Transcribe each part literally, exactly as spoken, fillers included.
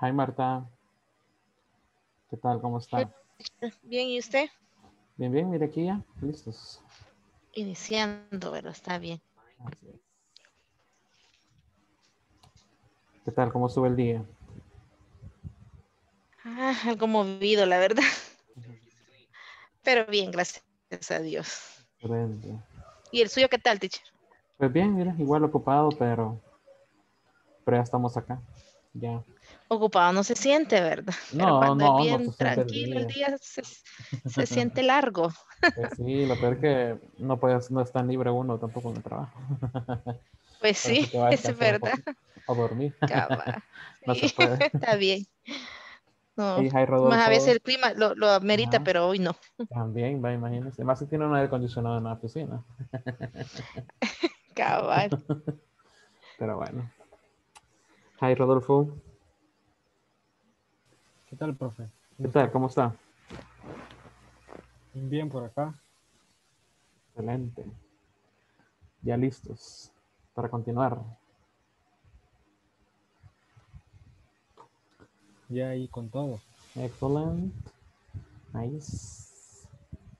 Hi Marta, ¿qué tal? ¿Cómo está? Bien, ¿y usted? Bien, bien, mire aquí ya, listos. Iniciando, ¿verdad? Está bien. Así es. ¿Qué tal? ¿Cómo estuvo el día? Ah, algo movido, la verdad. Ujú. Pero bien, gracias a Dios. Excelente. ¿Y el suyo qué tal, teacher? Pues bien, mira, igual ocupado, pero, pero ya estamos acá. Ya. Ocupado no se siente, ¿verdad? Pero No, cuando es no, no se bien siente el tranquilo el día. día, se, se siente largo. Pues sí, lo peor es que no puedes, no es tan libre uno tampoco en el trabajo. Pues Ahora sí sí, que va a es descansar un verdad. poquito o dormir. Cava. No se Sí, puede. está bien. No, Hey, hi más a veces Rodolfo. el clima lo, lo amerita, Ajá. pero hoy no. También, va, imagínese. Más si tiene un aire acondicionado en la oficina. Cabal. Pero bueno. Hi Rodolfo. ¿Qué tal, profe? ¿Qué ¿Cómo tal? está? ¿Cómo está? Bien por acá. Excelente. Ya listos para continuar. Ya ahí con todo. Excellent. Nice.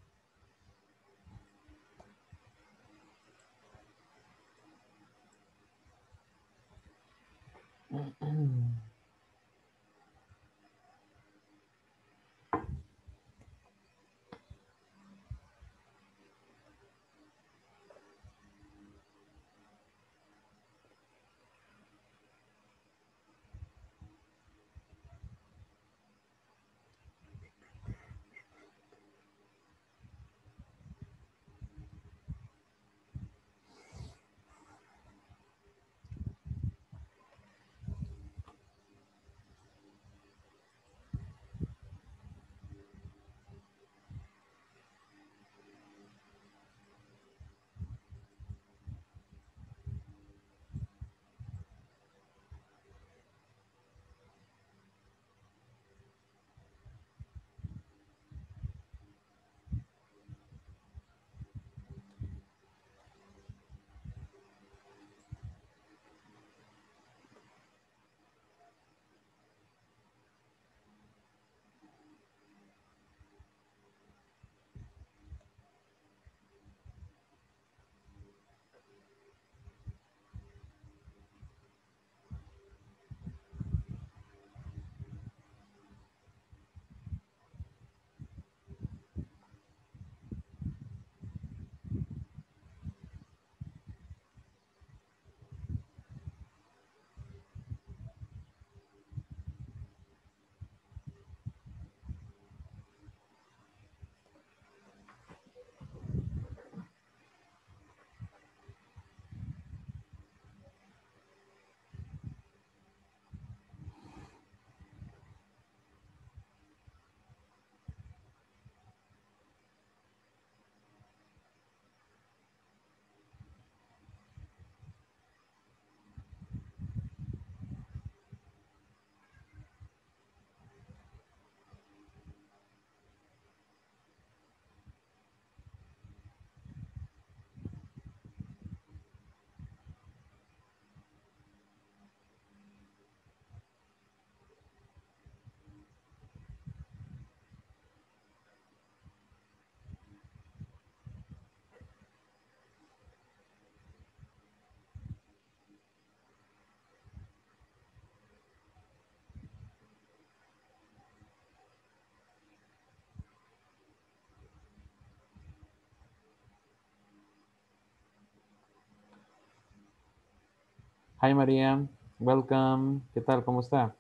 Hi María, welcome. ¿Qué tal? ¿Cómo está?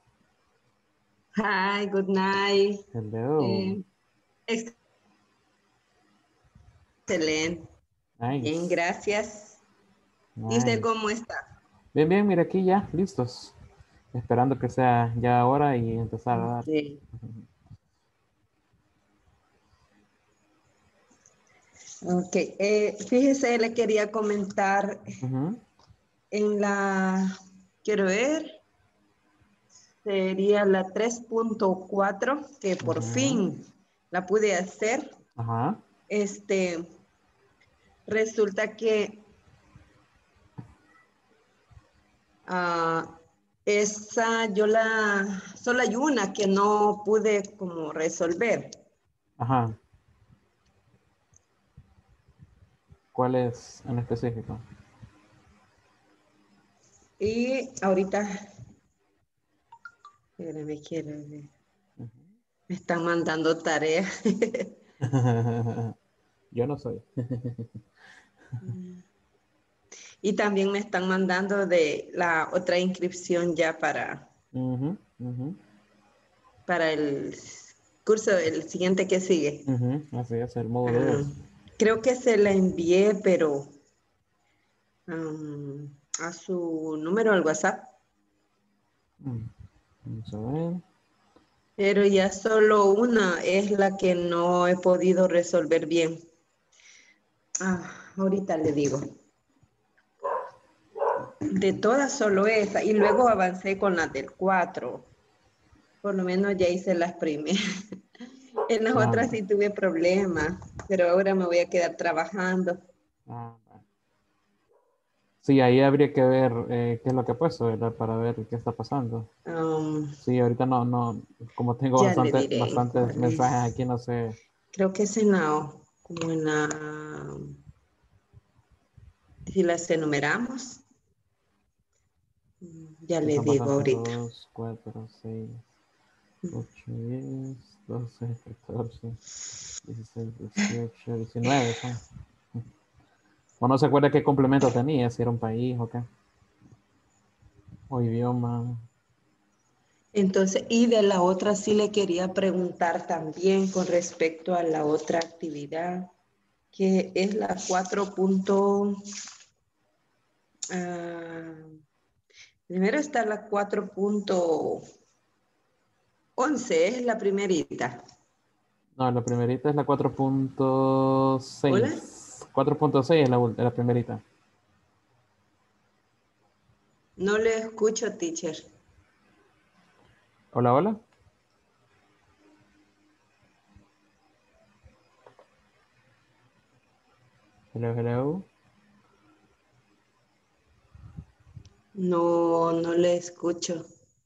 Hi, good night. Hello. Eh, excelente. Bien, Nice. gracias. ¿Y usted Nice. cómo está? Bien, bien, mira aquí ya, listos. Esperando que sea ya hora y empezar a dar. Ok. Ok. Eh, fíjese, le quería comentar Ujú. en la, quiero ver, sería la tres punto cuatro que por Ujú. fin la pude hacer. Ajá. Este, resulta que ah, Esa yo la, solo hay una que no pude como resolver. Ajá. ¿Cuál es en específico? Y ahorita, espérame, quiero ver. Me están mandando tareas. Yo no soy. Y también me están mandando de la otra inscripción ya para, Ujú, ujú, para el curso, el siguiente que sigue. ujú. Así es, el módulo Ah, dos. creo que se la envié, pero um, a su número al WhatsApp. Mm, Vamos a ver. Pero ya solo una es la que no he podido resolver bien. Ah, ahorita le digo. De todas solo esa. Y luego avancé con las del cuatro. Por lo menos ya hice las primeras. En las Ah, otras va. sí tuve problemas, pero ahora me voy a quedar trabajando. Ah, va. Sí, ahí habría que ver eh, qué es lo que ha puesto, ¿verdad? Para ver qué está pasando. Um, Sí, ahorita no, no, como tengo ya le bastante, diré bastantes cuál mensajes es. aquí, no sé. Creo que es en la, como en la, si las enumeramos, mm, ya Sí, le son digo bastantes. ahorita. Dos, cuatro, seis, ocho, diez, doce, catorce, dieciséis, dieciocho, diecinueve son. O no se acuerda qué complemento tenía, si era un país o qué. O idioma. Entonces, y de la otra sí le quería preguntar también con respecto a la otra actividad, que es la cuatro. ah, primero está la cuatro punto once, es la primerita. No, la primerita es la cuatro punto Hola, seis. cuatro punto seis es la, ul- la primerita. no le escucho, teacher. Hola, hola. Hello, hello. No, no le escucho.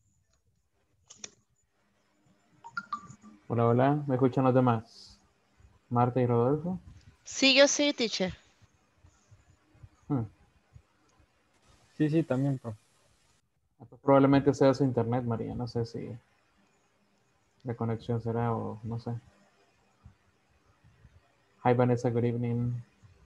Hola, hola. ¿Me escuchan los demás? Marta y Rodolfo. Sí, yo sí, teacher. Hmm. Sí, sí, también, profe. Pues probablemente sea su internet, María. No sé si la conexión será o no sé. Hi, Vanessa. Good evening.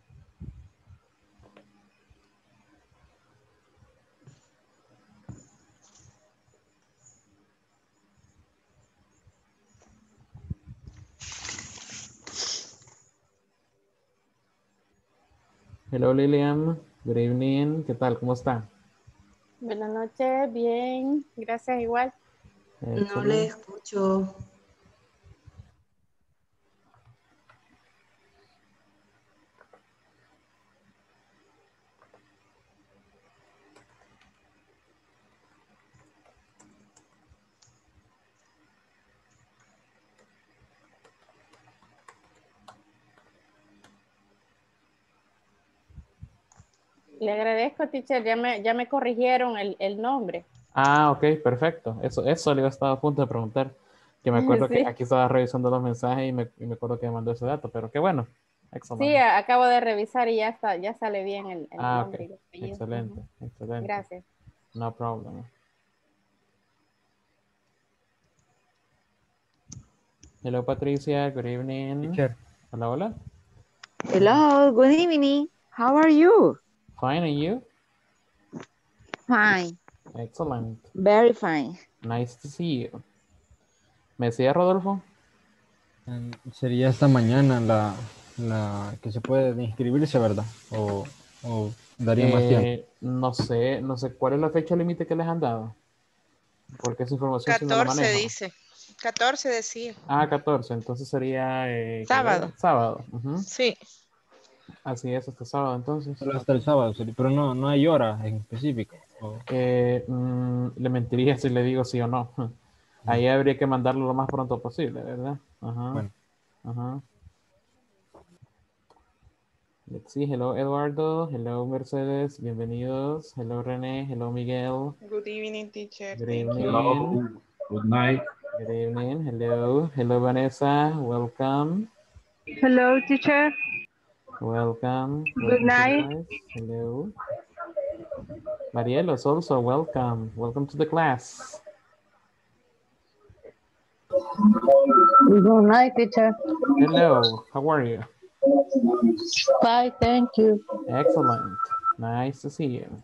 Hello, Lilian. Good evening. ¿Qué tal? ¿Cómo está? Buenas noches, bien, gracias igual. No le Excelente. escucho. Le agradezco, teacher, ya me, ya me corrigieron el, el nombre. Ah, ok, perfecto. Eso, eso le estaba a punto de preguntar. Que me acuerdo que Sí, aquí estaba revisando los mensajes y me, y me acuerdo que me mandó ese dato, pero qué bueno. sí, Excelente. a- acabo de revisar y ya está, ya sale bien el, el Ah, ok. nombre y el apellido. Excelente, Ujú. excelente. Gracias. No problem. Hello, Patricia. Good evening. Teacher, Hola, hola. Hello, good evening. How are you? Fine, and you? Fine, Excellent. very fine. Nice to see you. ¿Me decía Rodolfo? em, sería esta mañana la, la que se puede inscribirse, ¿verdad? O, o daría más tiempo. Eh, no sé, no sé cuál es la fecha límite que les han dado, porque esa información sí no la catorce manejo. dice. catorce decía. Ah, catorce, entonces sería, eh, ¿qué día? Sábado. Sábado. Ujú. Sí. Así es, este sábado entonces. Solo hasta Ok. el sábado, sería- pero no, no hay hora en específico. O- Eh, mm, le mentiría si le digo sí o no. mm, Ahí habría que mandarlo lo más pronto posible, ¿verdad? Ajá, bueno, ajá. Let's see. Hello, Eduardo. Hello, Mercedes. Bienvenidos. Hello, René. Hello, Miguel. Good evening, teacher. Good Thank evening. you. Hello. Good night. Good evening. Hello. Hello, Vanessa. Welcome. Hello, teacher. Welcome. Good Welcome to the night. class. Hello. Marielos also welcome. Welcome to the class. Good night, teacher. Hello. How are you? Bye, thank you. Excellent. Nice to see you.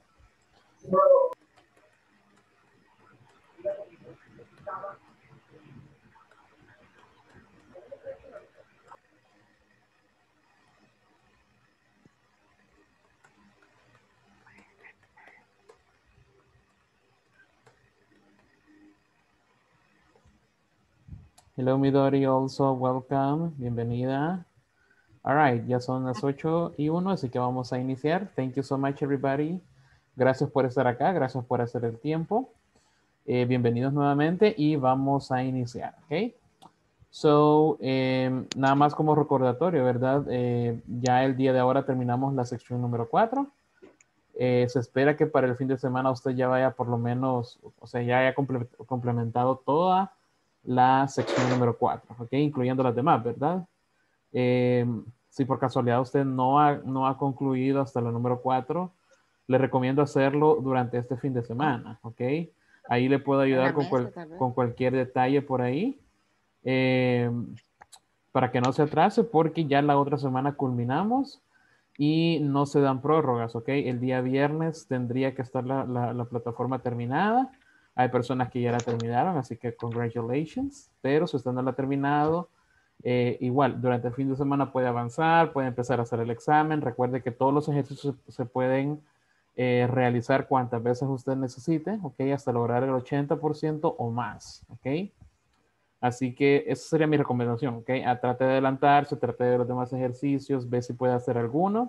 Hello, Midori, also welcome. Bienvenida. All right, ya son las ocho y uno, así que vamos a iniciar. Thank you so much, everybody. Gracias por estar acá, gracias por hacer el tiempo. Eh, bienvenidos nuevamente y vamos a iniciar, ¿ok? So, eh, nada más como recordatorio, ¿verdad? Eh, ya el día de ahora terminamos la sección número cuatro. Eh, se espera que para el fin de semana usted ya vaya por lo menos, o sea, ya haya comple complementado toda la sección número cuatro, ¿ok? Incluyendo las demás, ¿verdad? Eh, si por casualidad usted no ha, no ha concluido hasta la número cuatro, le recomiendo hacerlo durante este fin de semana, ¿ok? Ahí le puedo ayudar con, cual, con cualquier detalle por ahí, eh, para que no se atrase, porque ya la otra semana culminamos y no se dan prórrogas, ¿ok? El día viernes tendría que estar la, la, la plataforma terminada. Hay personas que ya la terminaron, así que congratulations, pero si usted no la ha terminado, eh, igual, durante el fin de semana puede avanzar, puede empezar a hacer el examen. Recuerde que todos los ejercicios se pueden eh, realizar cuantas veces usted necesite, ¿ok? Hasta lograr el ochenta por ciento o más, ¿ok? Así que esa sería mi recomendación, ¿ok? A, trate de adelantarse, trate de ver los demás ejercicios, ve si puede hacer alguno.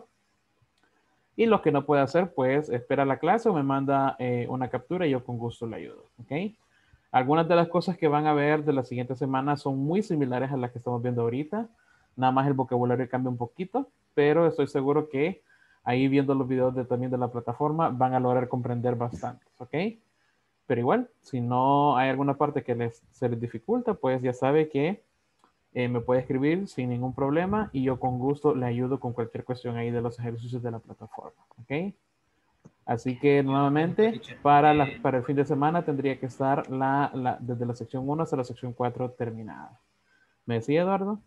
Y lo que no puede hacer, pues espera la clase o me manda eh, una captura y yo con gusto le ayudo, ¿ok? Algunas de las cosas que van a ver de la siguiente semana son muy similares a las que estamos viendo ahorita. Nada más el vocabulario cambia un poquito, pero estoy seguro que ahí viendo los videos de, también de la plataforma van a lograr comprender bastante, ¿ok? Pero igual, si no hay alguna parte que les, se les dificulta, pues ya sabe que eh, me puede escribir sin ningún problema y yo con gusto le ayudo con cualquier cuestión ahí de los ejercicios de la plataforma, ¿ok? Así que nuevamente, para, la, para el fin de semana tendría que estar la, la, desde la sección uno hasta la sección cuatro terminada. ¿Me decía, Eduardo?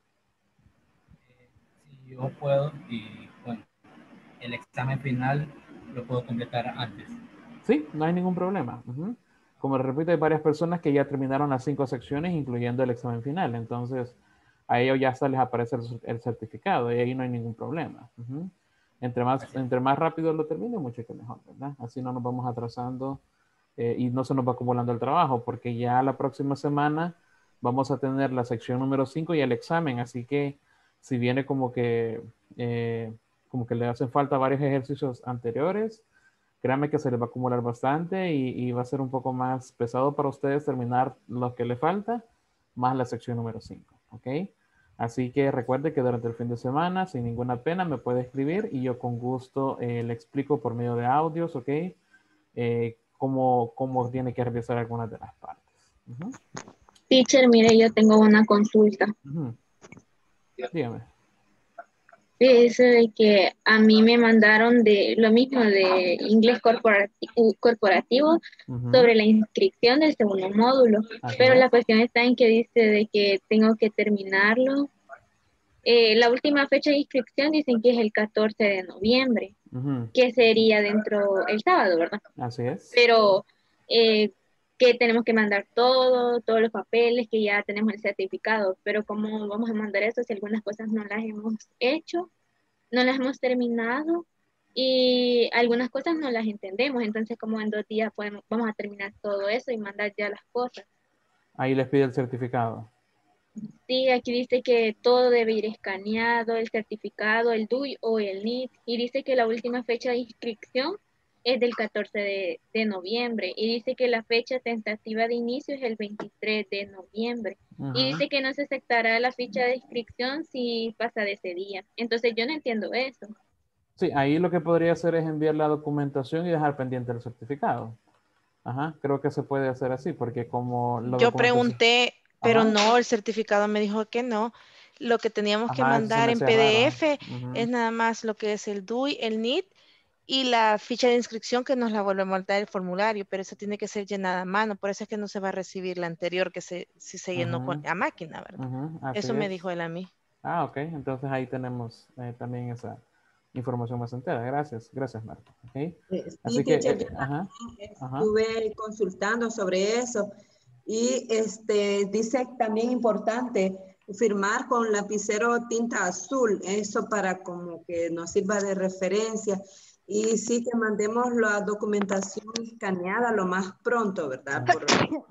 Si yo puedo, y bueno, el examen final lo puedo completar antes. Sí, no hay ningún problema. Uh-huh. Como les repito, hay varias personas que ya terminaron las cinco secciones, incluyendo el examen final. Entonces, a ellos ya hasta les aparece el, el certificado y ahí no hay ningún problema. Uh-huh. Entre más, entre más rápido lo termine, mucho que mejor, ¿verdad? Así no nos vamos atrasando eh, y no se nos va acumulando el trabajo, porque ya la próxima semana vamos a tener la sección número cinco y el examen. Así que si viene como que, eh, como que le hacen falta varios ejercicios anteriores, créanme que se les va a acumular bastante y, y va a ser un poco más pesado para ustedes terminar lo que le falta, más la sección número cinco, ¿ok? Así que recuerde que durante el fin de semana, sin ninguna pena, me puede escribir y yo con gusto eh, le explico por medio de audios, ¿ok? Eh, cómo, cómo tiene que revisar algunas de las partes. Uh-huh. Teacher, mire, yo tengo una consulta. Uh-huh. Dígame. Dice de que a mí me mandaron de lo mismo de inglés corporativo, corporativo Uh-huh. sobre la inscripción del segundo módulo, Ajá. pero la cuestión está en que dice de que tengo que terminarlo. Eh, la última fecha de inscripción dicen que es el catorce de noviembre, Uh-huh. que sería dentro el sábado, ¿verdad? Así es. Pero eh, que tenemos que mandar todo, todos los papeles, que ya tenemos el certificado, pero ¿cómo vamos a mandar eso si algunas cosas no las hemos hecho, no las hemos terminado y algunas cosas no las entendemos? Entonces, como en dos días podemos, vamos a terminar todo eso y mandar ya las cosas. Ahí les pide el certificado. Sí, aquí dice que todo debe ir escaneado, el certificado, el D U I o el N I T, y dice que la última fecha de inscripción es del catorce de, de noviembre y dice que la fecha tentativa de inicio es el veintitrés de noviembre. Ujú. Y dice que no se aceptará la ficha de inscripción si pasa de ese día. Entonces yo no entiendo eso. Sí, ahí lo que podría hacer es enviar la documentación y dejar pendiente el certificado. Ajá, creo que se puede hacer así, porque como la Yo documentación... pregunté, pero Ajá. no, el certificado me dijo que no. Lo que teníamos que Ajá, eso se mandar me en hacía raro. P D F Ujú. es nada más lo que es el D U I, el N I T y la ficha de inscripción que nos la volvemos a dar el formulario, pero eso tiene que ser llenada a mano, por eso es que no se va a recibir la anterior que se, si se llenó con, Ujú, a máquina, ¿verdad? ujú, así Eso me es. dijo él a mí. Ah, ok. Entonces ahí tenemos eh, también esa información más entera. Gracias, gracias, Marco. Ok. Eh, Así Sí, que, teacher, eh, yo ajá, también ajá. estuve consultando sobre eso y este, dice también importante firmar con lapicero tinta azul, eso para como que nos sirva de referencia. Y sí que mandemos la documentación escaneada lo más pronto, ¿verdad? Por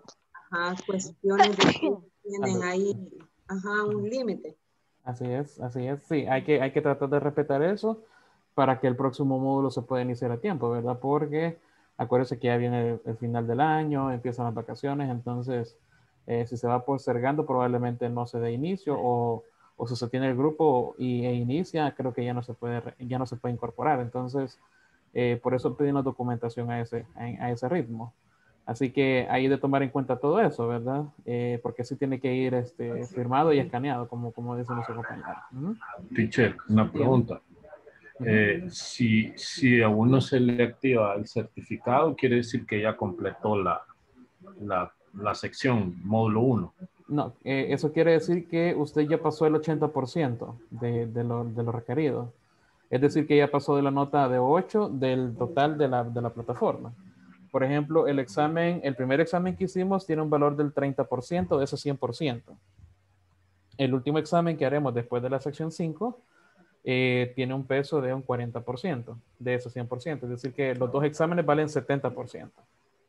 ajá, cuestiones de que tienen Salud. ahí ajá, un Ujú. límite. Así es, así es. Sí, hay que, hay que tratar de respetar eso para que el próximo módulo se pueda iniciar a tiempo, ¿verdad? Porque acuérdense que ya viene el, el final del año, empiezan las vacaciones, entonces eh, si se va postergando probablemente no se dé inicio o, o si se tiene el grupo y, e inicia, creo que ya no se puede, re- ya no se puede incorporar. Entonces, eh, por eso pedimos documentación a ese, a, a ese ritmo. Así que hay de tomar en cuenta todo eso, ¿verdad? Eh, porque sí tiene que ir este, firmado y escaneado, como, como dice nuestro compañero. Ujú. Teacher, una Dígame. pregunta. Ujú. Eh, si, si a uno se le activa el certificado, quiere decir que ya completó la, la, la sección módulo uno. No, eh, eso quiere decir que usted ya pasó el ochenta por ciento de, de, lo, de lo requerido. Es decir, que ya pasó de la nota de ocho del total de la, de la plataforma. Por ejemplo, el examen, el primer examen que hicimos tiene un valor del treinta por ciento de ese cien por ciento. El último examen que haremos después de la sección cinco eh, tiene un peso de un cuarenta por ciento de ese cien por ciento. Es decir, que los dos exámenes valen setenta por ciento.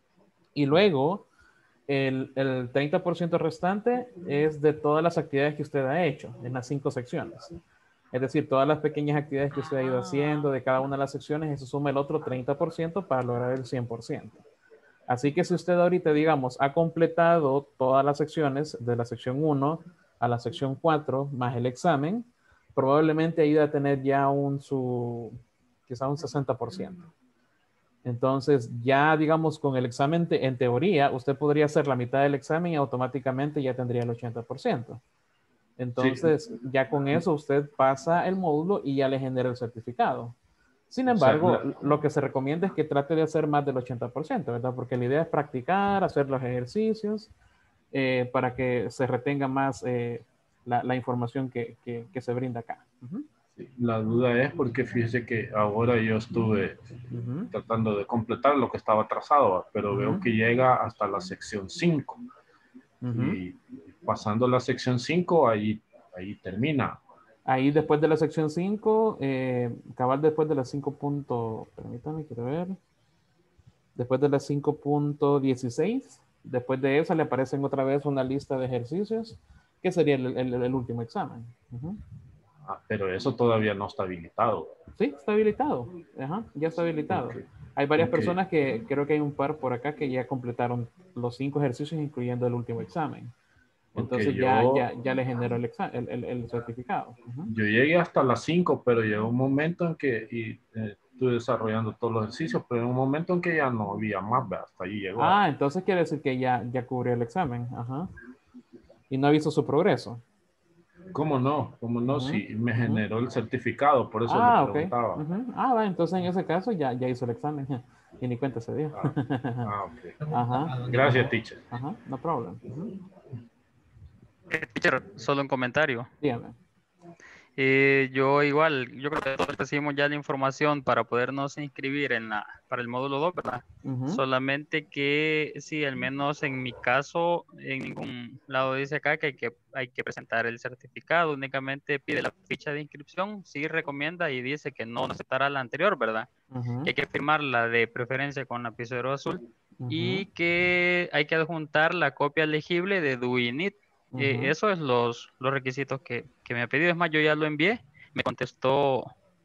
Y luego, el, el treinta por ciento restante es de todas las actividades que usted ha hecho en las cinco secciones. Es decir, todas las pequeñas actividades que usted ha ido haciendo de cada una de las secciones, eso suma el otro treinta por ciento para lograr el cien por ciento. Así que si usted ahorita, digamos, ha completado todas las secciones de la sección uno a la sección cuatro más el examen, probablemente ahí va a tener ya un su, quizá un sesenta por ciento. Entonces, ya digamos, con el examen te, en teoría, usted podría hacer la mitad del examen y automáticamente ya tendría el ochenta por ciento. Entonces, Sí. ya con eso usted pasa el módulo y ya le genera el certificado. Sin O sea, embargo, la- lo que se recomienda es que trate de hacer más del ochenta por ciento, ¿verdad? Porque la idea es practicar, hacer los ejercicios eh, para que se retenga más eh, la, la información que, que- que se brinda acá. Ujú, La duda es porque fíjese que ahora yo estuve ujú, tratando de completar lo que estaba trazado, pero veo ujú, que llega hasta la sección cinco. ujú. Y pasando la sección cinco, ahí, ahí termina. Ahí después de la sección cinco, eh, cabal después de la cinco. punto- permítame, quiero ver. Después de la cinco punto dieciséis, después de esa le aparecen otra vez una lista de ejercicios, que sería el, el- el último examen. Ujú. Ah, pero eso todavía no está habilitado. Sí, está habilitado. Ajá, ya está habilitado. Porque, Hay varias porque, personas que creo que hay un par por acá que ya completaron los cinco ejercicios, incluyendo el último examen. porque Entonces ya, yo, ya, ya le generó el, exa- el, el- el certificado. Ujú. yo llegué hasta las cinco, pero llegó un momento en que y, eh, estuve desarrollando todos los ejercicios, pero en un momento en que ya no había más, ¿ve? Hasta ahí llegó. Ah, entonces quiere decir que ya, ya cubrió el examen. Ajá. Y no ha visto su progreso. ¿Cómo no? ¿Cómo no? Ujú, Si me ujú. generó el certificado, por eso le Ah, ok. preguntaba. Ujú. Ah, va, entonces en ese caso ya, ya hizo el examen. Y ni cuenta se dio. Ah, ah, ok. Ajá. Gracias, teacher. Ajá, no problem. Ujú. Eh, teacher, solo un comentario. Dígame. Eh, yo igual, yo creo que todos recibimos ya la información para podernos inscribir en la, para el módulo dos, ¿verdad? Ujú. Solamente que sí, al menos en mi caso, en ningún lado dice acá que hay que, hay que presentar el certificado, únicamente pide la ficha de inscripción, sí recomienda y dice que no aceptará la anterior, ¿verdad? Ujú. Que hay que firmarla de preferencia con lapicero azul y Ujú. que hay que adjuntar la copia legible de D U I N I T. Eh, Ujú. eso es los, los requisitos que, que me ha pedido. Es más, yo ya lo envié. Me contestó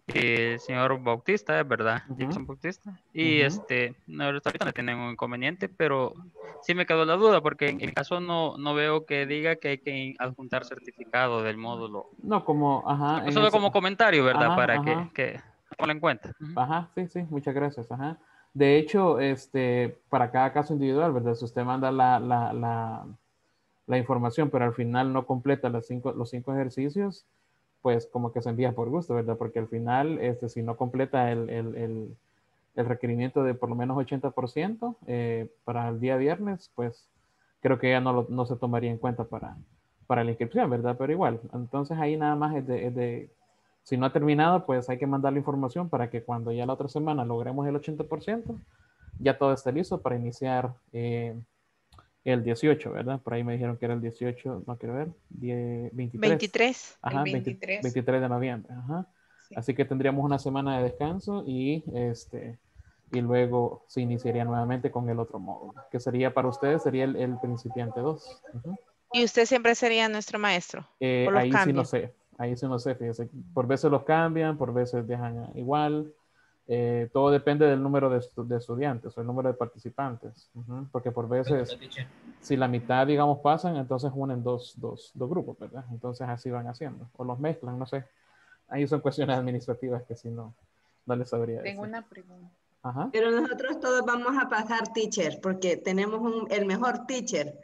el señor Bautista, es verdad, Ujú. Jason Bautista. Y Ujú. este, no, ahorita no tienen un inconveniente, pero sí me quedó la duda, porque en el caso no, no veo que diga que hay que adjuntar certificado del módulo. No, como, ajá, en Solo ese, como comentario, ¿verdad? ajá, Para que, ajá, que tomen en cuenta. Ujú. ajá, sí, sí, muchas gracias, ajá. De hecho, este, para cada caso individual, ¿verdad? Si usted manda la, la, la, la información, pero al final no completa las cinco, los cinco ejercicios, pues como que se envía por gusto, ¿verdad? Porque al final, este, si no completa el, el, el, el requerimiento de por lo menos ochenta por ciento eh, para el día viernes, pues creo que ya no, lo, no se tomaría en cuenta para, para la inscripción, ¿verdad? Pero igual, entonces ahí nada más es de, es de, si no ha terminado, pues hay que mandar la información para que cuando ya la otra semana logremos el ochenta por ciento, ya todo esté listo para iniciar eh, el dieciocho, ¿verdad? Por ahí me dijeron que era el dieciocho, no quiero ver, diez, veintitrés. veintitrés. Ajá, El veinte, veintitrés. veintitrés de noviembre. Ajá. Sí. Así que tendríamos una semana de descanso y este y luego se iniciaría nuevamente con el otro módulo, que sería para ustedes, sería el, el principiante dos. Uh-huh. Y usted siempre sería nuestro maestro. Eh, ¿O los ahí sí no cambian? sé, ahí sí no sé, fíjese. Por veces los cambian, por veces dejan igual. Eh, todo depende del número de, estu- de estudiantes o el número de participantes. Uh-huh. Porque por veces, si la mitad, digamos, pasan, entonces unen dos, dos, dos grupos, ¿verdad? Entonces así van haciendo. O los mezclan, no sé. Ahí son cuestiones administrativas que si no, no les sabría decir. Tengo una pregunta. Ajá. Pero nosotros todos vamos a pasar teacher, porque tenemos un, el mejor teacher.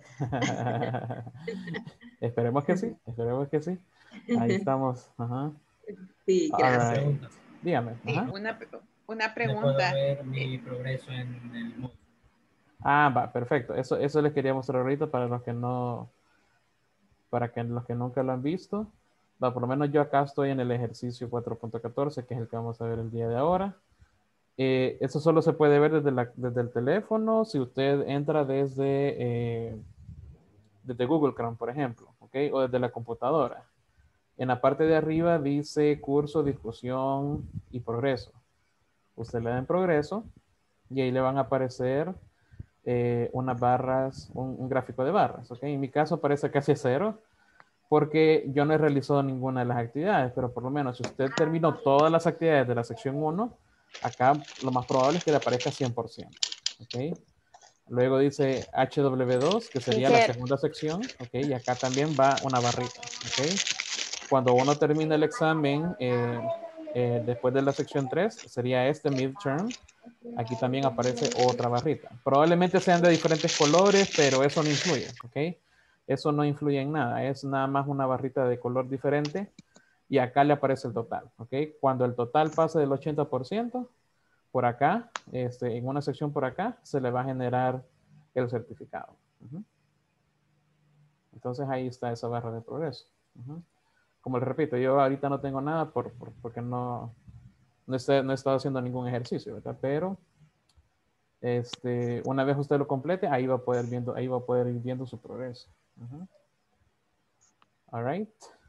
Esperemos que sí, esperemos que sí. Ahí estamos. Ajá. Sí, All gracias. right. Dígame. Sí, Ajá. una, una ¿Le puedo pregunta. ver mi progreso en el módulo? Ah, va, perfecto. Eso, eso les quería mostrar ahorita para los que no, para que los que nunca lo han visto. Va, por lo menos yo acá estoy en el ejercicio cuatro punto catorce, que es el que vamos a ver el día de ahora. Eh, eso solo se puede ver desde, la, desde el teléfono si usted entra desde, eh, desde Google Chrome, por ejemplo, ¿ok? O desde la computadora. En la parte de arriba dice curso, discusión y progreso. Usted le da en progreso y ahí le van a aparecer eh, unas barras, un, un gráfico de barras, ¿ok? En mi caso aparece casi cero porque yo no he realizado ninguna de las actividades, pero por lo menos si usted terminó todas las actividades de la sección uno, acá lo más probable es que le aparezca cien por ciento, ¿ok? Luego dice H W dos, que sería la Teacher. segunda sección, ¿ok? Y acá también va una barrita, ¿ok? Cuando uno termina el examen, eh, eh, después de la sección tres, sería este midterm. Aquí también aparece otra barrita. Probablemente sean de diferentes colores, pero eso no influye, ¿ok? Eso no influye en nada. Es nada más una barrita de color diferente y acá le aparece el total, ¿ok? Cuando el total pase del ochenta por ciento, por acá, este, en una sección por acá, se le va a generar el certificado. Uh-huh. Entonces ahí está esa barra de progreso. Uh-huh. Como les repito, yo ahorita no tengo nada por, por, porque no, no, esté, no he estado haciendo ningún ejercicio, ¿verdad? Pero este, una vez usted lo complete, ahí va a poder, viendo, ahí va a poder ir viendo su progreso. Uh-huh. All right.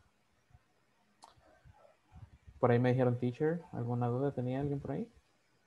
Por ahí me dijeron teacher. ¿Alguna duda tenía alguien por ahí?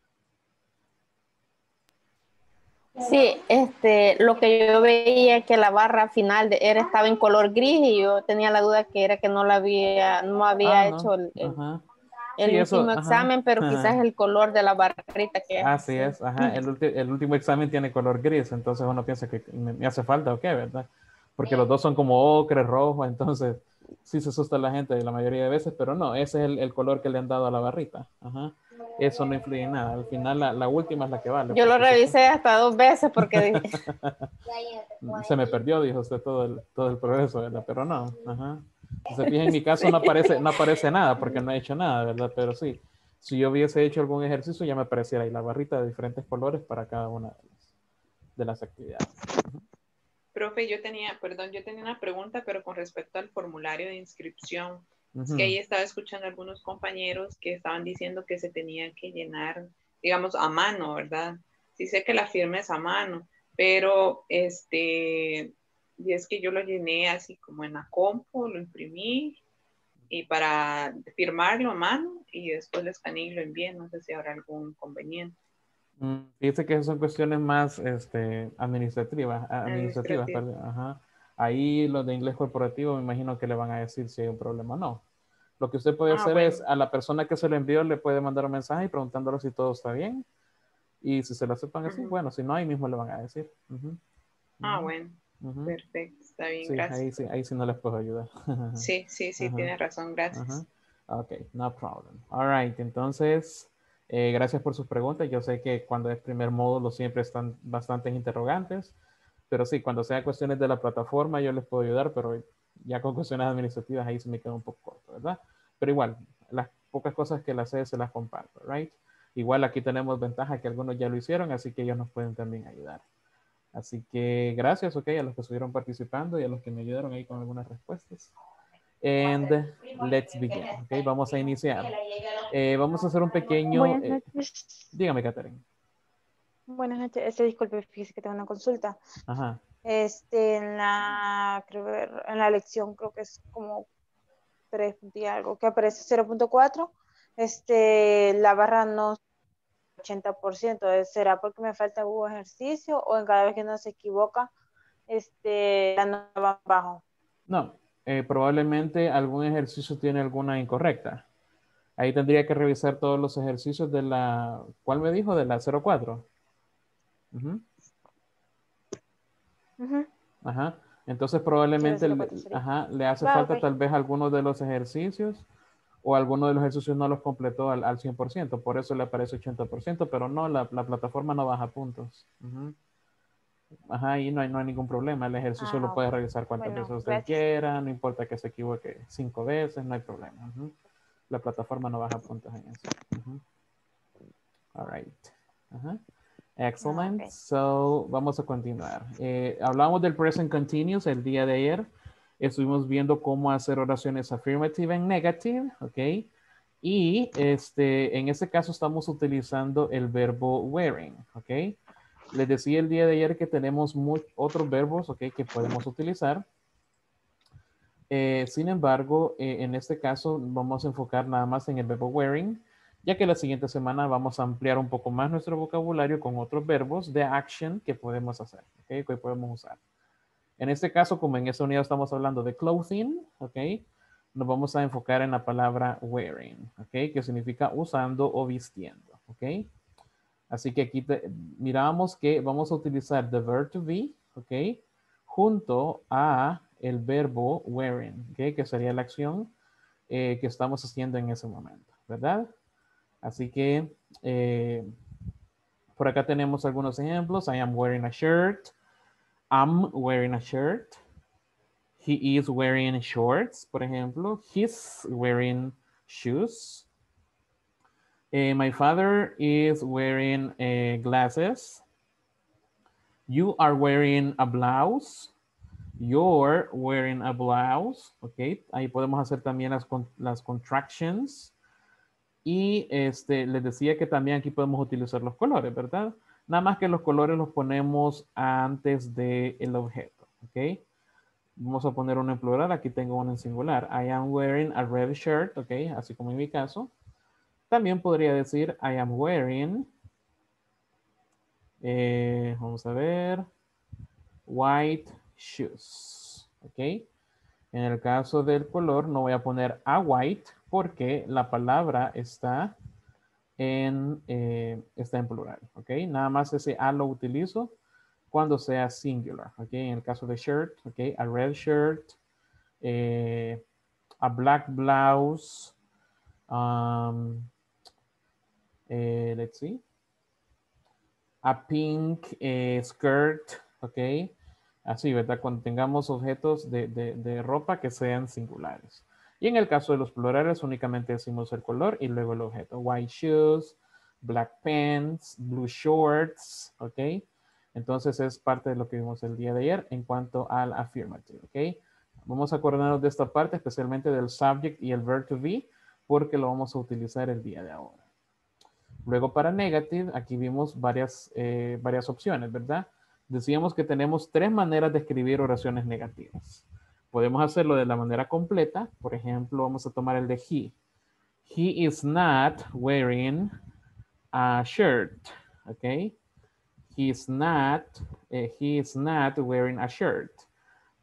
Sí, este, lo que yo veía que la barra final de era estaba en color gris y yo tenía la duda que era que no la había, no había Ah, no. hecho el, el, Ajá. el Sí, último eso, examen, ajá. pero quizás el color de la barrita que Así sí. es, ajá. El, ulti- el último examen tiene color gris, entonces uno piensa que me, me hace falta o qué, ¿verdad? Porque los dos son como ocre, rojo, entonces sí se asusta la gente la mayoría de veces, pero no, ese es el, el color que le han dado a la barrita. Ajá. Eso no influye en nada. Al final la, la última es la que vale. Yo lo revisé hasta dos veces porque se me perdió, dijo usted, todo el, todo el progreso, ¿verdad? Pero no, ajá. Si se fija, en mi caso no aparece, no aparece nada porque no he hecho nada, ¿verdad? Pero sí, si yo hubiese hecho algún ejercicio ya me apareciera ahí la barrita de diferentes colores para cada una de las, de las actividades. Uh-huh. Profe, yo tenía, perdón, yo tenía una pregunta, pero con respecto al formulario de inscripción. Uh-huh. Es que ahí estaba escuchando a algunos compañeros que estaban diciendo que se tenía que llenar, digamos, a mano, ¿verdad? Sí sé que la firma es a mano, pero este, y es que yo lo llené así como en la compu, lo imprimí y para firmarlo a mano y después lo escaneé y lo envié. No sé si habrá algún inconveniente. Fíjate que son cuestiones más este, administrativas, administrativas, perdón. Ajá. Ahí los de inglés corporativo me imagino que le van a decir si hay un problema o no. Lo que usted puede Ah, hacer bueno. es a la persona que se lo envió le puede mandar un mensaje y preguntándole si todo está bien. Y si se lo aceptan así, Ujú. bueno, si no, ahí mismo le van a decir. Ujú, Ah, ujú, bueno. ujú. Perfecto. Está bien, Sí, gracias. ahí sí, ahí sí no les puedo ayudar. Sí, sí, sí, Ajá, tiene razón. Gracias. ajá. Ok, no problem. All right, entonces, eh, gracias por sus preguntas. Yo sé que cuando es primer módulo siempre están bastantes interrogantes, pero sí, cuando sea cuestiones de la plataforma yo les puedo ayudar, pero ya con cuestiones administrativas ahí se me queda un poco corto, ¿verdad? Pero igual, las pocas cosas que las sé se las comparto, right? Igual aquí tenemos ventaja que algunos ya lo hicieron, así que ellos nos pueden también ayudar. Así que gracias, ok, a los que estuvieron participando y a los que me ayudaron ahí con algunas respuestas. And let's begin, ok, vamos a iniciar. Eh, vamos a hacer un pequeño... Buenas eh, noches. dígame, Catherine. Buenas noches. Este, disculpe, fíjese que tengo una consulta. Ajá. Este, en la, creo que en la lección creo que es como tres y algo, que aparece cero punto cuatro. Este, la barra no ochenta por ciento. ¿Será porque me falta algún ejercicio o en cada vez que uno se equivoca, este, la no va abajo? No, eh, probablemente algún ejercicio tiene alguna incorrecta. Ahí tendría que revisar todos los ejercicios de la... ¿Cuál me dijo? De la cero cuatro. Ujú. Ujú. Ajá. Entonces Sí, la probablemente cero le, cuatro sería. ajá, le hace Va, falta ok. tal vez algunos de los ejercicios o alguno de los ejercicios no los completó al, al cien por ciento. Por eso le aparece ochenta por ciento, pero no, la, la plataforma no baja puntos. Ujú. Ajá, y no hay, no hay ningún problema. El ejercicio lo Ah, puede ok. realizar cuantas veces Bueno, usted gracias. quiera, no importa que se equivoque cinco veces, no hay problema. Ujú. La plataforma no baja puntos en eso. Ujú. All right. Ajá. Ah, Excellent. ok. So, vamos a continuar. Eh, hablamos del present continuous el día de ayer. Estuvimos viendo cómo hacer oraciones affirmative and negative, ¿ok? Y este, en este caso estamos utilizando el verbo wearing, ¿ok? Les decía el día de ayer que tenemos otros verbos, ¿ok? Que podemos utilizar. Eh, sin embargo, eh, en este caso vamos a enfocar nada más en el verbo wearing, ya que la siguiente semana vamos a ampliar un poco más nuestro vocabulario con otros verbos de action que podemos hacer, ¿ok? Que podemos usar. En este caso, como en esta unidad estamos hablando de clothing, ¿ok? Nos vamos a enfocar en la palabra wearing, ¿ok? Que significa usando o vistiendo, ¿ok? Así que aquí te, miramos que vamos a utilizar the verb to be, ¿ok? Junto a el verbo wearing, ¿ok? Que sería la acción eh, que estamos haciendo en ese momento, ¿verdad? Así que eh, por acá tenemos algunos ejemplos. I am wearing a shirt. I'm wearing a shirt. He is wearing shorts, por ejemplo. He's wearing shoes. Uh, my father is wearing uh, glasses. You are wearing a blouse. You're wearing a blouse. Ok, ahí podemos hacer también las, las contractions. Y este, les decía que también aquí podemos utilizar los colores, ¿verdad? Nada más que los colores los ponemos antes del objeto. Ok, vamos a poner uno en plural. Aquí tengo uno en singular. I am wearing a red shirt. Ok, así como en mi caso. También podría decir I am wearing, eh, vamos a ver, white shoes. Ok. En el caso del color no voy a poner a white porque la palabra está en, eh, está en plural. Ok. Nada más ese a lo utilizo cuando sea singular. Ok. En el caso de shirt, ok. A red shirt, eh, a black blouse, um, eh, let's see. A pink eh, skirt, ok. Así, ¿verdad? Cuando tengamos objetos de, de, de ropa que sean singulares. Y en el caso de los plurales únicamente decimos el color y luego el objeto. White shoes, black pants, blue shorts, ok. Entonces es parte de lo que vimos el día de ayer en cuanto al affirmative, ok. Vamos a acordarnos de esta parte, especialmente del subject y el verb to be, porque lo vamos a utilizar el día de ahora. Luego para negative, aquí vimos varias, eh, varias opciones, ¿verdad? Decíamos que tenemos tres maneras de escribir oraciones negativas. Podemos hacerlo de la manera completa. Por ejemplo, vamos a tomar el de he. He is not wearing a shirt, ¿ok? He is not, eh, he is not wearing a shirt.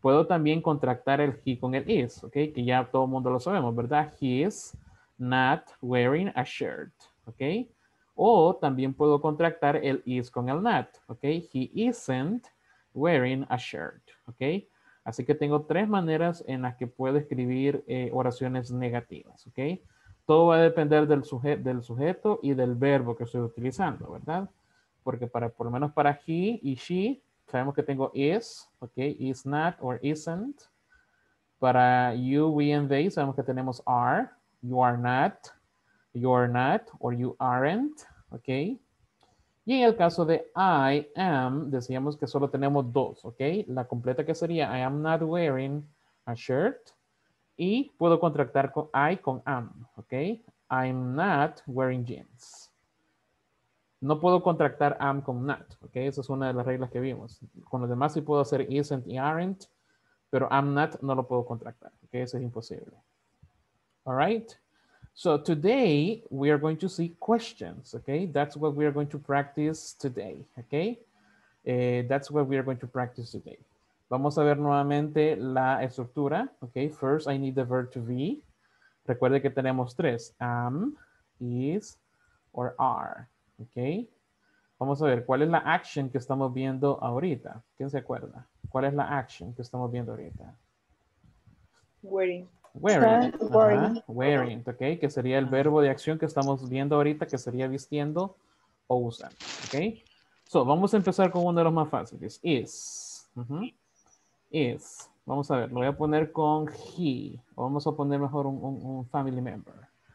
Puedo también contractar el he con el is, ¿ok? Que ya todo el mundo lo sabemos, ¿verdad? He is not wearing a shirt, ¿ok? O también puedo contractar el is con el not, ¿ok? He isn't wearing a shirt, ¿ok? Así que tengo tres maneras en las que puedo escribir eh, oraciones negativas, ¿ok? Todo va a depender del, suje del sujeto y del verbo que estoy utilizando, ¿verdad? Porque para, por lo menos para he y she, sabemos que tengo is, ¿ok? Is not or isn't. Para you, we, and they, sabemos que tenemos are, you are not, you are not, or you aren't, ¿ok? Y en el caso de I am, decíamos que solo tenemos dos, ¿ok? La completa que sería I am not wearing a shirt. Y puedo contractar con I con am, ¿ok? I'm not wearing jeans. No puedo contractar am con not, ¿ok? Esa es una de las reglas que vimos. Con los demás sí puedo hacer isn't y aren't, pero am not no lo puedo contractar, ¿ok? Eso es imposible. All right? So today we are going to see questions, okay? That's what we are going to practice today, okay? Uh, that's what we are going to practice today. Vamos a ver nuevamente la estructura, okay? First, I need the verb to be. Recuerde que tenemos tres, am, is, or are, okay? Vamos a ver, ¿cuál es la action que estamos viendo ahorita? ¿Quién se acuerda? ¿Cuál es la action que estamos viendo ahorita? Wearing. Wearing, Wearing. ajá, wearing, ok, que sería el verbo de acción que estamos viendo ahorita, que sería vistiendo o usando, ok. So, vamos a empezar con uno de los más fáciles, is, uh-huh. Is, vamos a ver, lo voy a poner con he, o vamos a poner mejor un, un, un family member.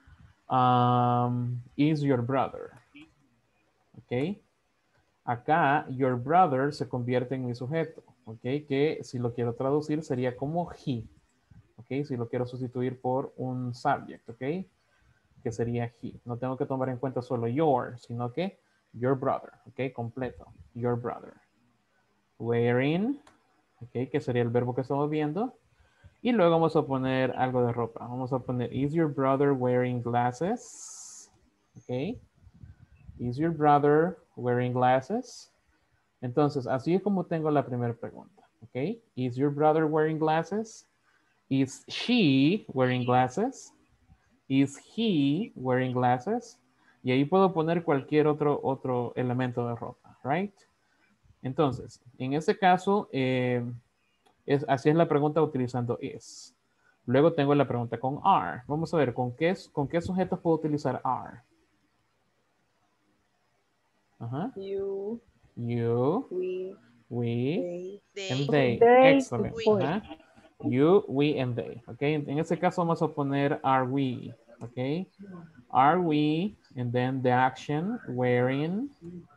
Um, is your brother, ok. Acá, your brother se convierte en mi sujeto, ok, que si lo quiero traducir sería como he. Ok, si lo quiero sustituir por un subject, ok, que sería he. No tengo que tomar en cuenta solo your, sino que your brother, ok, completo, your brother. Wearing, ok, que sería el verbo que estamos viendo. Y luego vamos a poner algo de ropa. Vamos a poner, is your brother wearing glasses? Ok. Is your brother wearing glasses? Entonces, así es como tengo la primera pregunta, ok. Is your brother wearing glasses? Is she wearing glasses? Is he wearing glasses? Y ahí puedo poner cualquier otro, otro elemento de ropa, right? Entonces, en este caso, eh, es, así es la pregunta utilizando is. Luego tengo la pregunta con are. Vamos a ver, ¿con qué, con qué sujetos puedo utilizar are? Ajá. You. You. We. We. They. And they. They. Excellent. We. Ajá. You, we, and they. Ok, en este caso vamos a poner are we. Ok. Are we, and then the action, wearing.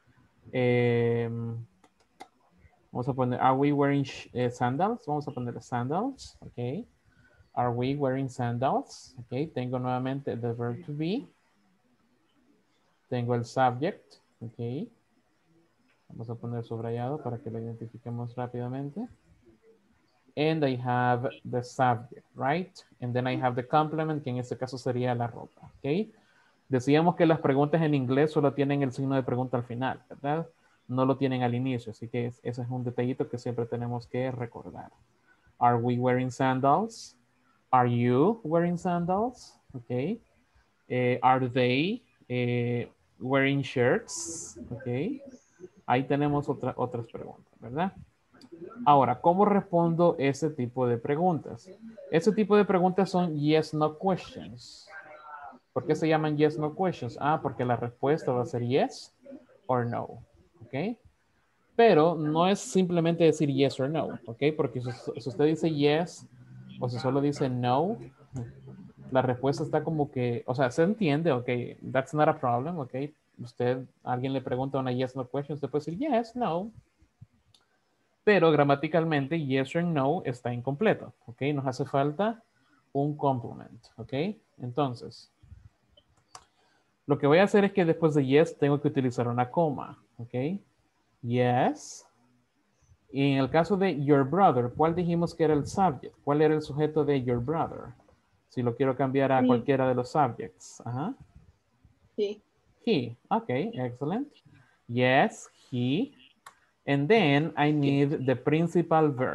Um, vamos a poner, are we wearing uh, sandals? Vamos a poner sandals. Ok. Are we wearing sandals? Ok, tengo nuevamente the verb to be. Tengo el subject. Ok. Vamos a poner subrayado para que lo identifiquemos rápidamente. And I have the subject, right? And then I have the complement, que en este caso sería la ropa, ¿ok? Decíamos que las preguntas en inglés solo tienen el signo de pregunta al final, ¿verdad? No lo tienen al inicio, así que ese es un detallito que siempre tenemos que recordar. Are we wearing sandals? Are you wearing sandals? ¿Ok? Eh, are they eh, wearing shirts? ¿Ok? Ahí tenemos otra, otras preguntas, ¿verdad? Ahora, ¿cómo respondo ese tipo de preguntas? Ese tipo de preguntas son yes, no questions. ¿Por qué se llaman yes, no questions? Ah, porque la respuesta va a ser yes or no. ¿Ok? Pero no es simplemente decir yes or no. ¿Ok? Porque si, si usted dice yes o si solo dice no, la respuesta está como que, o sea, se entiende, ok, that's not a problem, ok. Usted, alguien le pregunta una yes, no question, usted puede decir yes, no. Pero gramaticalmente, yes or no está incompleto, ¿ok? Nos hace falta un complement, ¿ok? Entonces, lo que voy a hacer es que después de yes tengo que utilizar una coma, ¿ok? Yes. Y en el caso de your brother, ¿cuál dijimos que era el subject? ¿Cuál era el sujeto de your brother? Si lo quiero cambiar a Sí. cualquiera de los subjects. Ajá. Sí. He. Ok, excellent. Yes, he. And then I need the principal verb.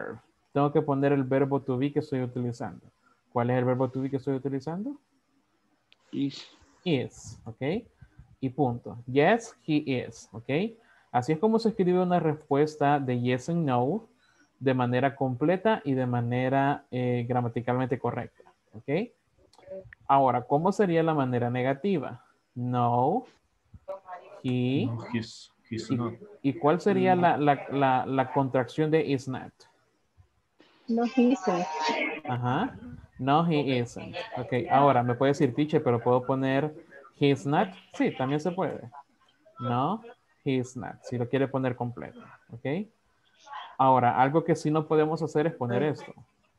tengo que poner el verbo to be que estoy utilizando. ¿Cuál es el verbo to be que estoy utilizando? Is. Is, ¿ok? Y punto. Yes, he is, ¿ok? Así es como se escribe una respuesta de yes and no de manera completa y de manera eh, gramaticalmente correcta, ¿ok? Ahora, ¿cómo sería la manera negativa? No, he, No, he's, he's y, not. ¿y cuál sería la, la, la, la contracción de is not? No, he isn't. Ajá. No, he isn't. Ok, ahora me puede decir teacher, pero puedo poner he's not. Sí, también se puede. No, he's not. Si lo quiere poner completo. Ok. Ahora, algo que sí no podemos hacer es poner esto.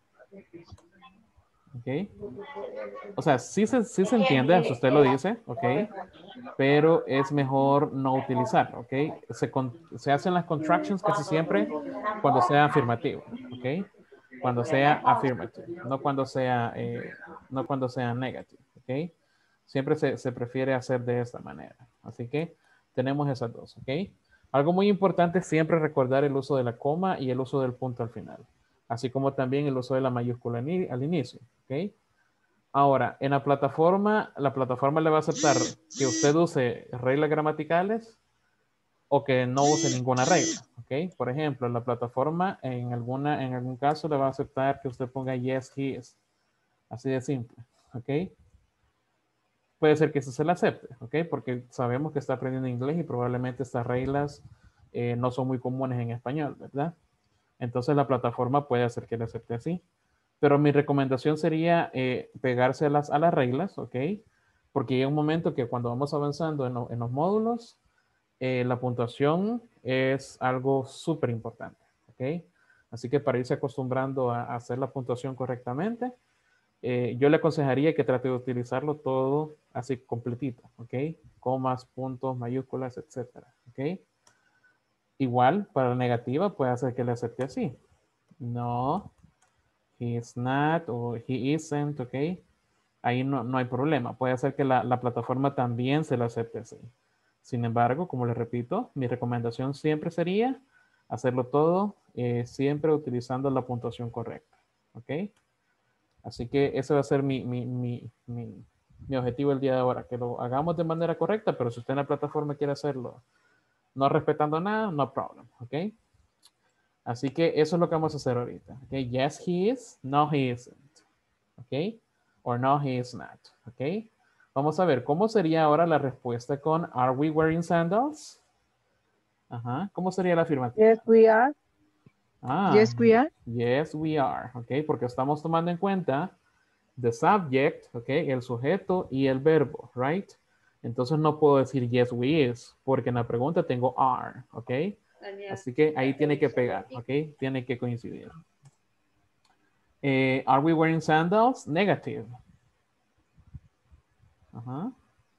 Ok. O sea, sí se, sí se entiende, si usted lo dice, ok. Pero es mejor no utilizarlo, ok. Se, con, se hacen las contractions casi siempre cuando sea afirmativo, ok. Cuando sea affirmative, no cuando sea, eh, no cuando sea negative, ¿ok? Siempre se, se prefiere hacer de esta manera. Así que tenemos esas dos, ¿ok? Algo muy importante es siempre recordar el uso de la coma y el uso del punto al final, así como también el uso de la mayúscula al inicio, ¿ok? Ahora, en la plataforma, la plataforma le va a aceptar que usted use reglas gramaticales o que no use ninguna regla, ¿ok? Por ejemplo, la plataforma en, alguna, en algún caso le va a aceptar que usted ponga yes, he is. Así de simple, ¿ok? Puede ser que eso se le acepte, ¿ok? Porque sabemos que está aprendiendo inglés y probablemente estas reglas eh, no son muy comunes en español, ¿verdad? Entonces la plataforma puede hacer que le acepte así. Pero mi recomendación sería eh, pegarse a las, a las reglas, ¿ok? Porque llega un momento que cuando vamos avanzando en, lo, en los módulos, Eh, la puntuación es algo súper importante, ¿ok? Así que para irse acostumbrando a, a hacer la puntuación correctamente, eh, yo le aconsejaría que trate de utilizarlo todo así completito, ¿ok? Comas, puntos, mayúsculas, etcétera, ¿ok? Igual, para la negativa puede hacer que le acepte así. No, he is not o he isn't, ¿ok? Ahí no, no hay problema. Puede hacer que la, la plataforma también se lo acepte así. Sin embargo, como les repito, mi recomendación siempre sería hacerlo todo eh, siempre utilizando la puntuación correcta. ¿Ok? Así que ese va a ser mi, mi, mi, mi, mi objetivo el día de ahora, que lo hagamos de manera correcta, pero si usted en la plataforma quiere hacerlo no respetando nada, no problem. ¿Ok? Así que eso es lo que vamos a hacer ahorita. ¿Ok? Yes, he is. No, he isn't. ¿Ok? Or no, he is not. ¿Ok? Vamos a ver, ¿cómo sería ahora la respuesta con Are we wearing sandals? Ajá. ¿Cómo sería la afirmativa? Yes, we are. Ah, Yes, we are. yes, we are. Ok, porque estamos tomando en cuenta the subject, ok, el sujeto y el verbo, right? Entonces no puedo decir yes, we is, porque en la pregunta tengo are, ok. Así que ahí tiene que pegar, ok, tiene que coincidir. Eh, are we wearing sandals? Negative. Ajá.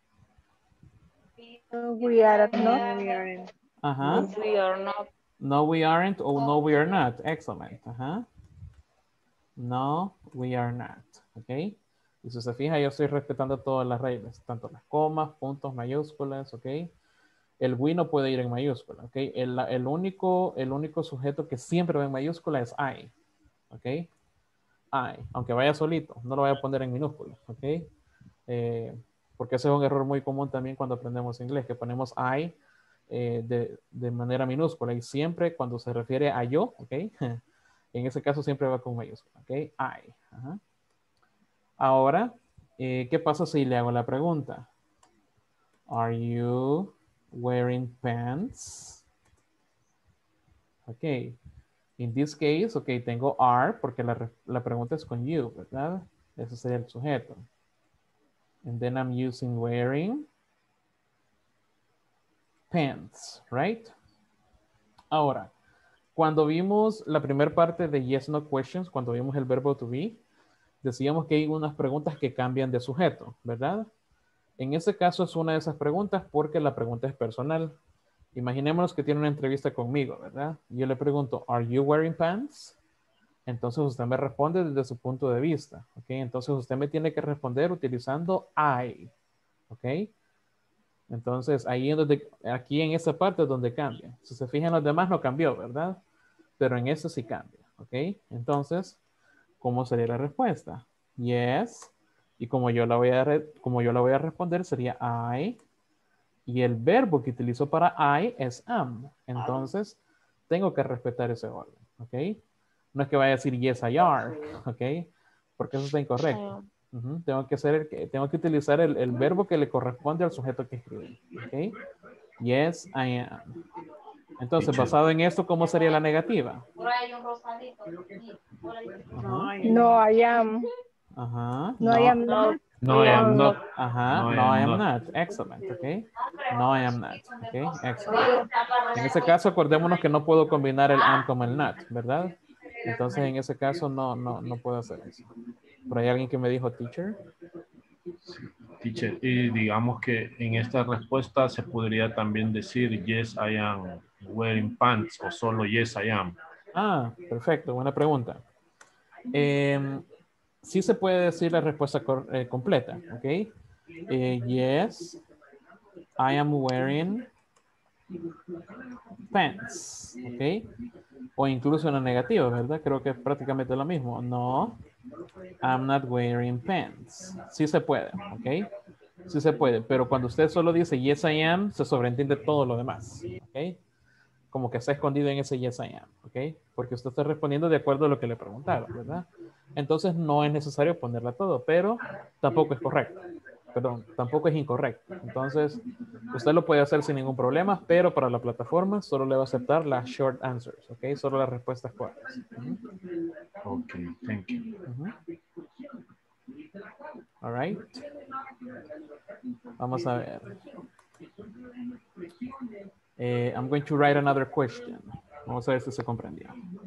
No, we are not. No, we aren't. Ajá. No, we are not. No, we aren't o no, we are not. Excellent. Ajá. No, we are not. Ok. Y si se fija, yo estoy respetando todas las reglas, tanto las comas, puntos, mayúsculas, ok. El we no puede ir en mayúscula, ok. El, el, único, el único sujeto que siempre va en mayúscula es I, ok. I, aunque vaya solito, no lo voy a poner en minúscula, ok. Eh, porque ese es un error muy común también cuando aprendemos inglés, que ponemos I eh, de, de manera minúscula y siempre cuando se refiere a yo, ok. En ese caso siempre va con mayúscula, ok. I. Ajá. Ahora, eh, ¿qué pasa si le hago la pregunta? Are you wearing pants? Ok. In this case, ok, tengo are porque la, la pregunta es con you, ¿verdad? Ese sería el sujeto. And then I'm using wearing pants, right? Ahora, cuando vimos la primera parte de yes, no questions, cuando vimos el verbo to be, decíamos que hay unas preguntas que cambian de sujeto, ¿verdad? En ese caso es una de esas preguntas porque la pregunta es personal. Imaginémonos que tiene una entrevista conmigo, ¿verdad? Yo le pregunto, ¿Are you wearing pants? Entonces usted me responde desde su punto de vista, ¿ok? Entonces usted me tiene que responder utilizando I, ¿ok? Entonces ahí en donde, aquí en esa parte es donde cambia. Si se fijan los demás no cambió, ¿verdad? Pero en eso sí cambia, ¿Ok? Entonces, ¿cómo sería la respuesta? Yes. Y como yo la voy a, re- como yo la voy a responder sería I. Y el verbo que utilizo para I es am. Entonces, tengo que respetar ese orden. ¿Ok? No es que vaya a decir yes, I are. ¿Ok? Porque eso está incorrecto. Ujú. Tengo que hacer el que, tengo que utilizar el, el verbo que le corresponde al sujeto que escribe. ¿Ok? Yes, I am. Entonces, Teacher. basado en esto, ¿cómo sería la negativa? Ajá. No, I am. Ajá. No, I am not. No, I am not. Ajá. No, I No, I am am not. not. Excellent. Ok. No, I am not. Ok. Excellent. En ese caso, acordémonos que no puedo combinar el am con el not, ¿verdad? Entonces, en ese caso, no, no, no puedo hacer eso. Por ahí alguien que me dijo teacher. Teacher, y digamos que en esta respuesta se podría también decir yes, I am wearing pants o solo yes, I am. Ah, perfecto. Buena pregunta. Eh, sí se puede decir la respuesta cor- eh, completa, ¿ok? Eh, yes, I am wearing pants, ¿ok? O incluso en la negativa, ¿verdad? Creo que es prácticamente lo mismo. No, I'm not wearing pants. Sí se puede, ¿ok? Sí se puede, pero cuando usted solo dice yes, I am, se sobreentiende todo lo demás, ¿ok? Como que está escondido en ese yes, I am, ¿ok? Porque usted está respondiendo de acuerdo a lo que le preguntaron, ¿verdad? Entonces no es necesario ponerla todo, pero tampoco es correcto. Perdón, tampoco es incorrecto. Entonces, usted lo puede hacer sin ningún problema, pero para la plataforma solo le va a aceptar las short answers, ¿ok? Solo las respuestas cortas. Ujú. Ok, thank you. Ujú. All right. Vamos a ver. Eh, I'm going to write another question. Vamos a ver si se comprendió.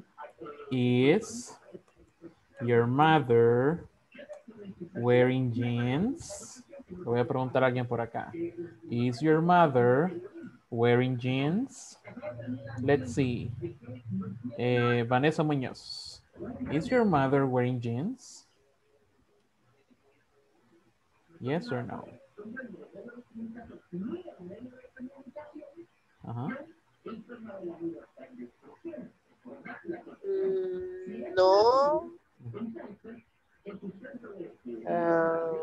Is your mother wearing jeans? Le voy a preguntar a alguien por acá. Is your mother wearing jeans? Let's see. Eh, Vanessa Muñoz. Is your mother wearing jeans? Yes or no? Ajá. Mm, no. Uh,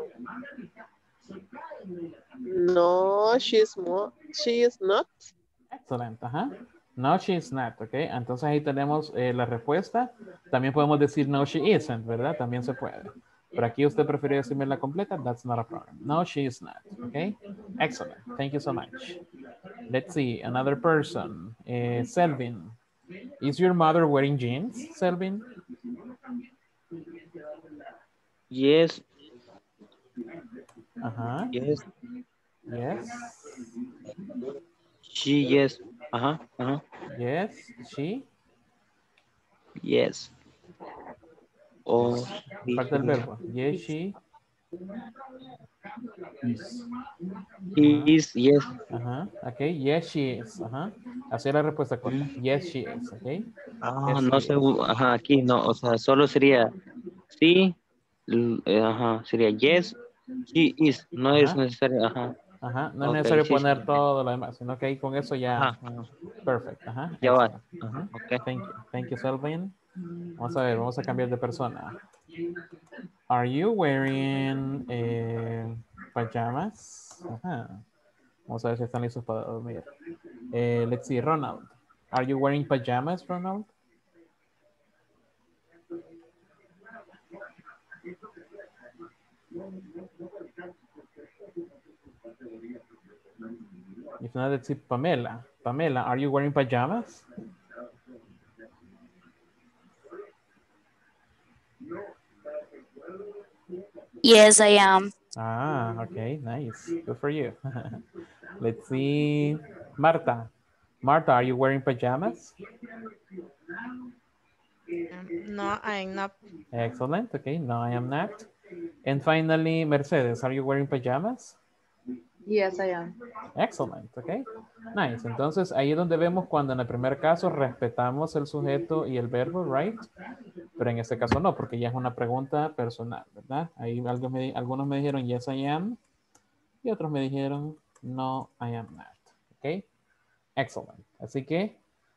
no, she's mo she is not. Excelente, ajá. No, she is not, ok. Entonces ahí tenemos eh, la respuesta. También podemos decir no, she isn't, ¿verdad? También se puede. Pero aquí usted prefiere decirme la completa. That's not a problem. No, she is not, ok. Excellent. Thank you so much. Let's see, another person. Eh, Selvin. Is your mother wearing jeans, Selvin? Yes. Ajá. Yes. Yes. She, yes. Ajá, ajá. Yes, she. Yes. O Falta el verbo. Yes, she. He is, yes. Ajá. Ok. Yes, she is. Ajá. Así es la respuesta corta. Yes, she is. Ok. Ah, Yes, no she sé, is. ajá, aquí no, o sea, solo sería sí, l- eh, ajá, sería yes, she is, no es Ajá. necesario, ajá. Ajá. No es Ok, necesario sí, sí, poner todo lo demás, sino que ahí con eso ya. ajá, ajá, Perfect. Ajá. ya va, Excellent. ajá, ok. Thank you. Thank you, Selvin. Vamos a ver, vamos a cambiar de persona. Are you wearing eh, pajamas? Ajá. Vamos a ver si están listos para dormir. Eh, let's see, Ronald. Are you wearing pajamas, Ronald? If not, let's see, Pamela. Pamela, are you wearing pajamas? Yes, I am. Ah, okay, nice. Good for you. Let's see, Marta. Marta, are you wearing pajamas? No, I'm not. Excellent. Okay, no, I am not. And finally, Mercedes, are you wearing pajamas? Yes, I am. Excellent, ok. Nice. Entonces, ahí es donde vemos cuando en el primer caso respetamos el sujeto y el verbo, right? Pero en este caso no, porque ya es una pregunta personal, ¿verdad? Ahí algo me, algunos me dijeron yes, I am. Y otros me dijeron no, I am not. Ok. Excellent. Así que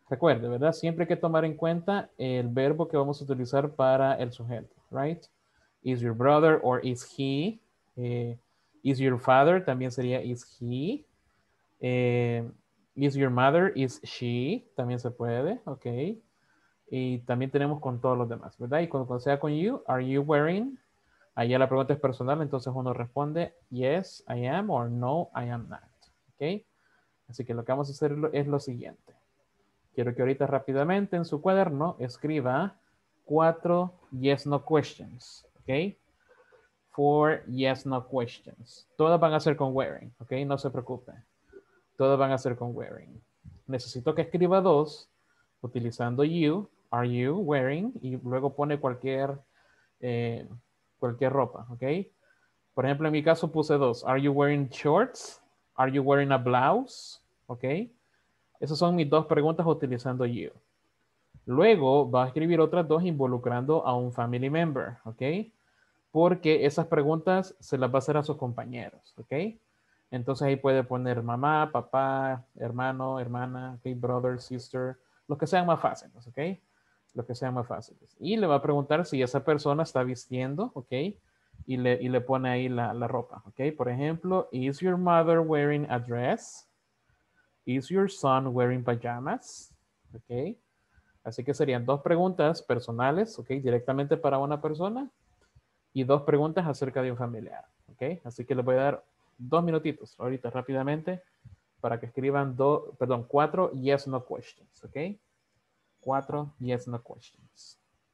Recuerde, ¿verdad? Siempre hay que tomar en cuenta el verbo que vamos a utilizar para el sujeto, right? Is your brother or is he? Eh, is your father? También sería is he. Eh, is your mother? Is she? También se puede, ok. Y también tenemos con todos los demás, ¿verdad? Y cuando, cuando sea con you, are you wearing? Allá la pregunta es personal, entonces uno responde yes, I am, or no, I am not, ok. Así que lo que vamos a hacer es lo siguiente. Quiero que ahorita rápidamente en su cuaderno escriba cuatro yes, no questions, ok. Four yes, no questions. Todas van a ser con wearing, ok, no se preocupe. Todas van a ser con wearing. Necesito que escriba dos utilizando you, are you wearing, y luego pone cualquier, eh, cualquier ropa, ok. Por ejemplo, en mi caso puse dos. Are you wearing shorts? Are you wearing a blouse? Ok. Esas son mis dos preguntas utilizando you. Luego va a escribir otras dos involucrando a un family member, ok. Porque esas preguntas se las va a hacer a sus compañeros, ok. Entonces ahí puede poner mamá, papá, hermano, hermana, okay, brother, sister, los que sean más fáciles, ok. Los que sean más fáciles. Y le va a preguntar si esa persona está vistiendo, ok. Y le, y le pone ahí la, la ropa, ok. Por ejemplo, is your mother wearing a dress? Is your son wearing pajamas? Ok. Así que serían dos preguntas personales, ok, directamente para una persona. Y dos preguntas acerca de un familiar, ok. Así que les voy a dar dos minutitos ahorita rápidamente para que escriban dos, perdón, cuatro yes, no questions, ok. Cuatro yes, no questions.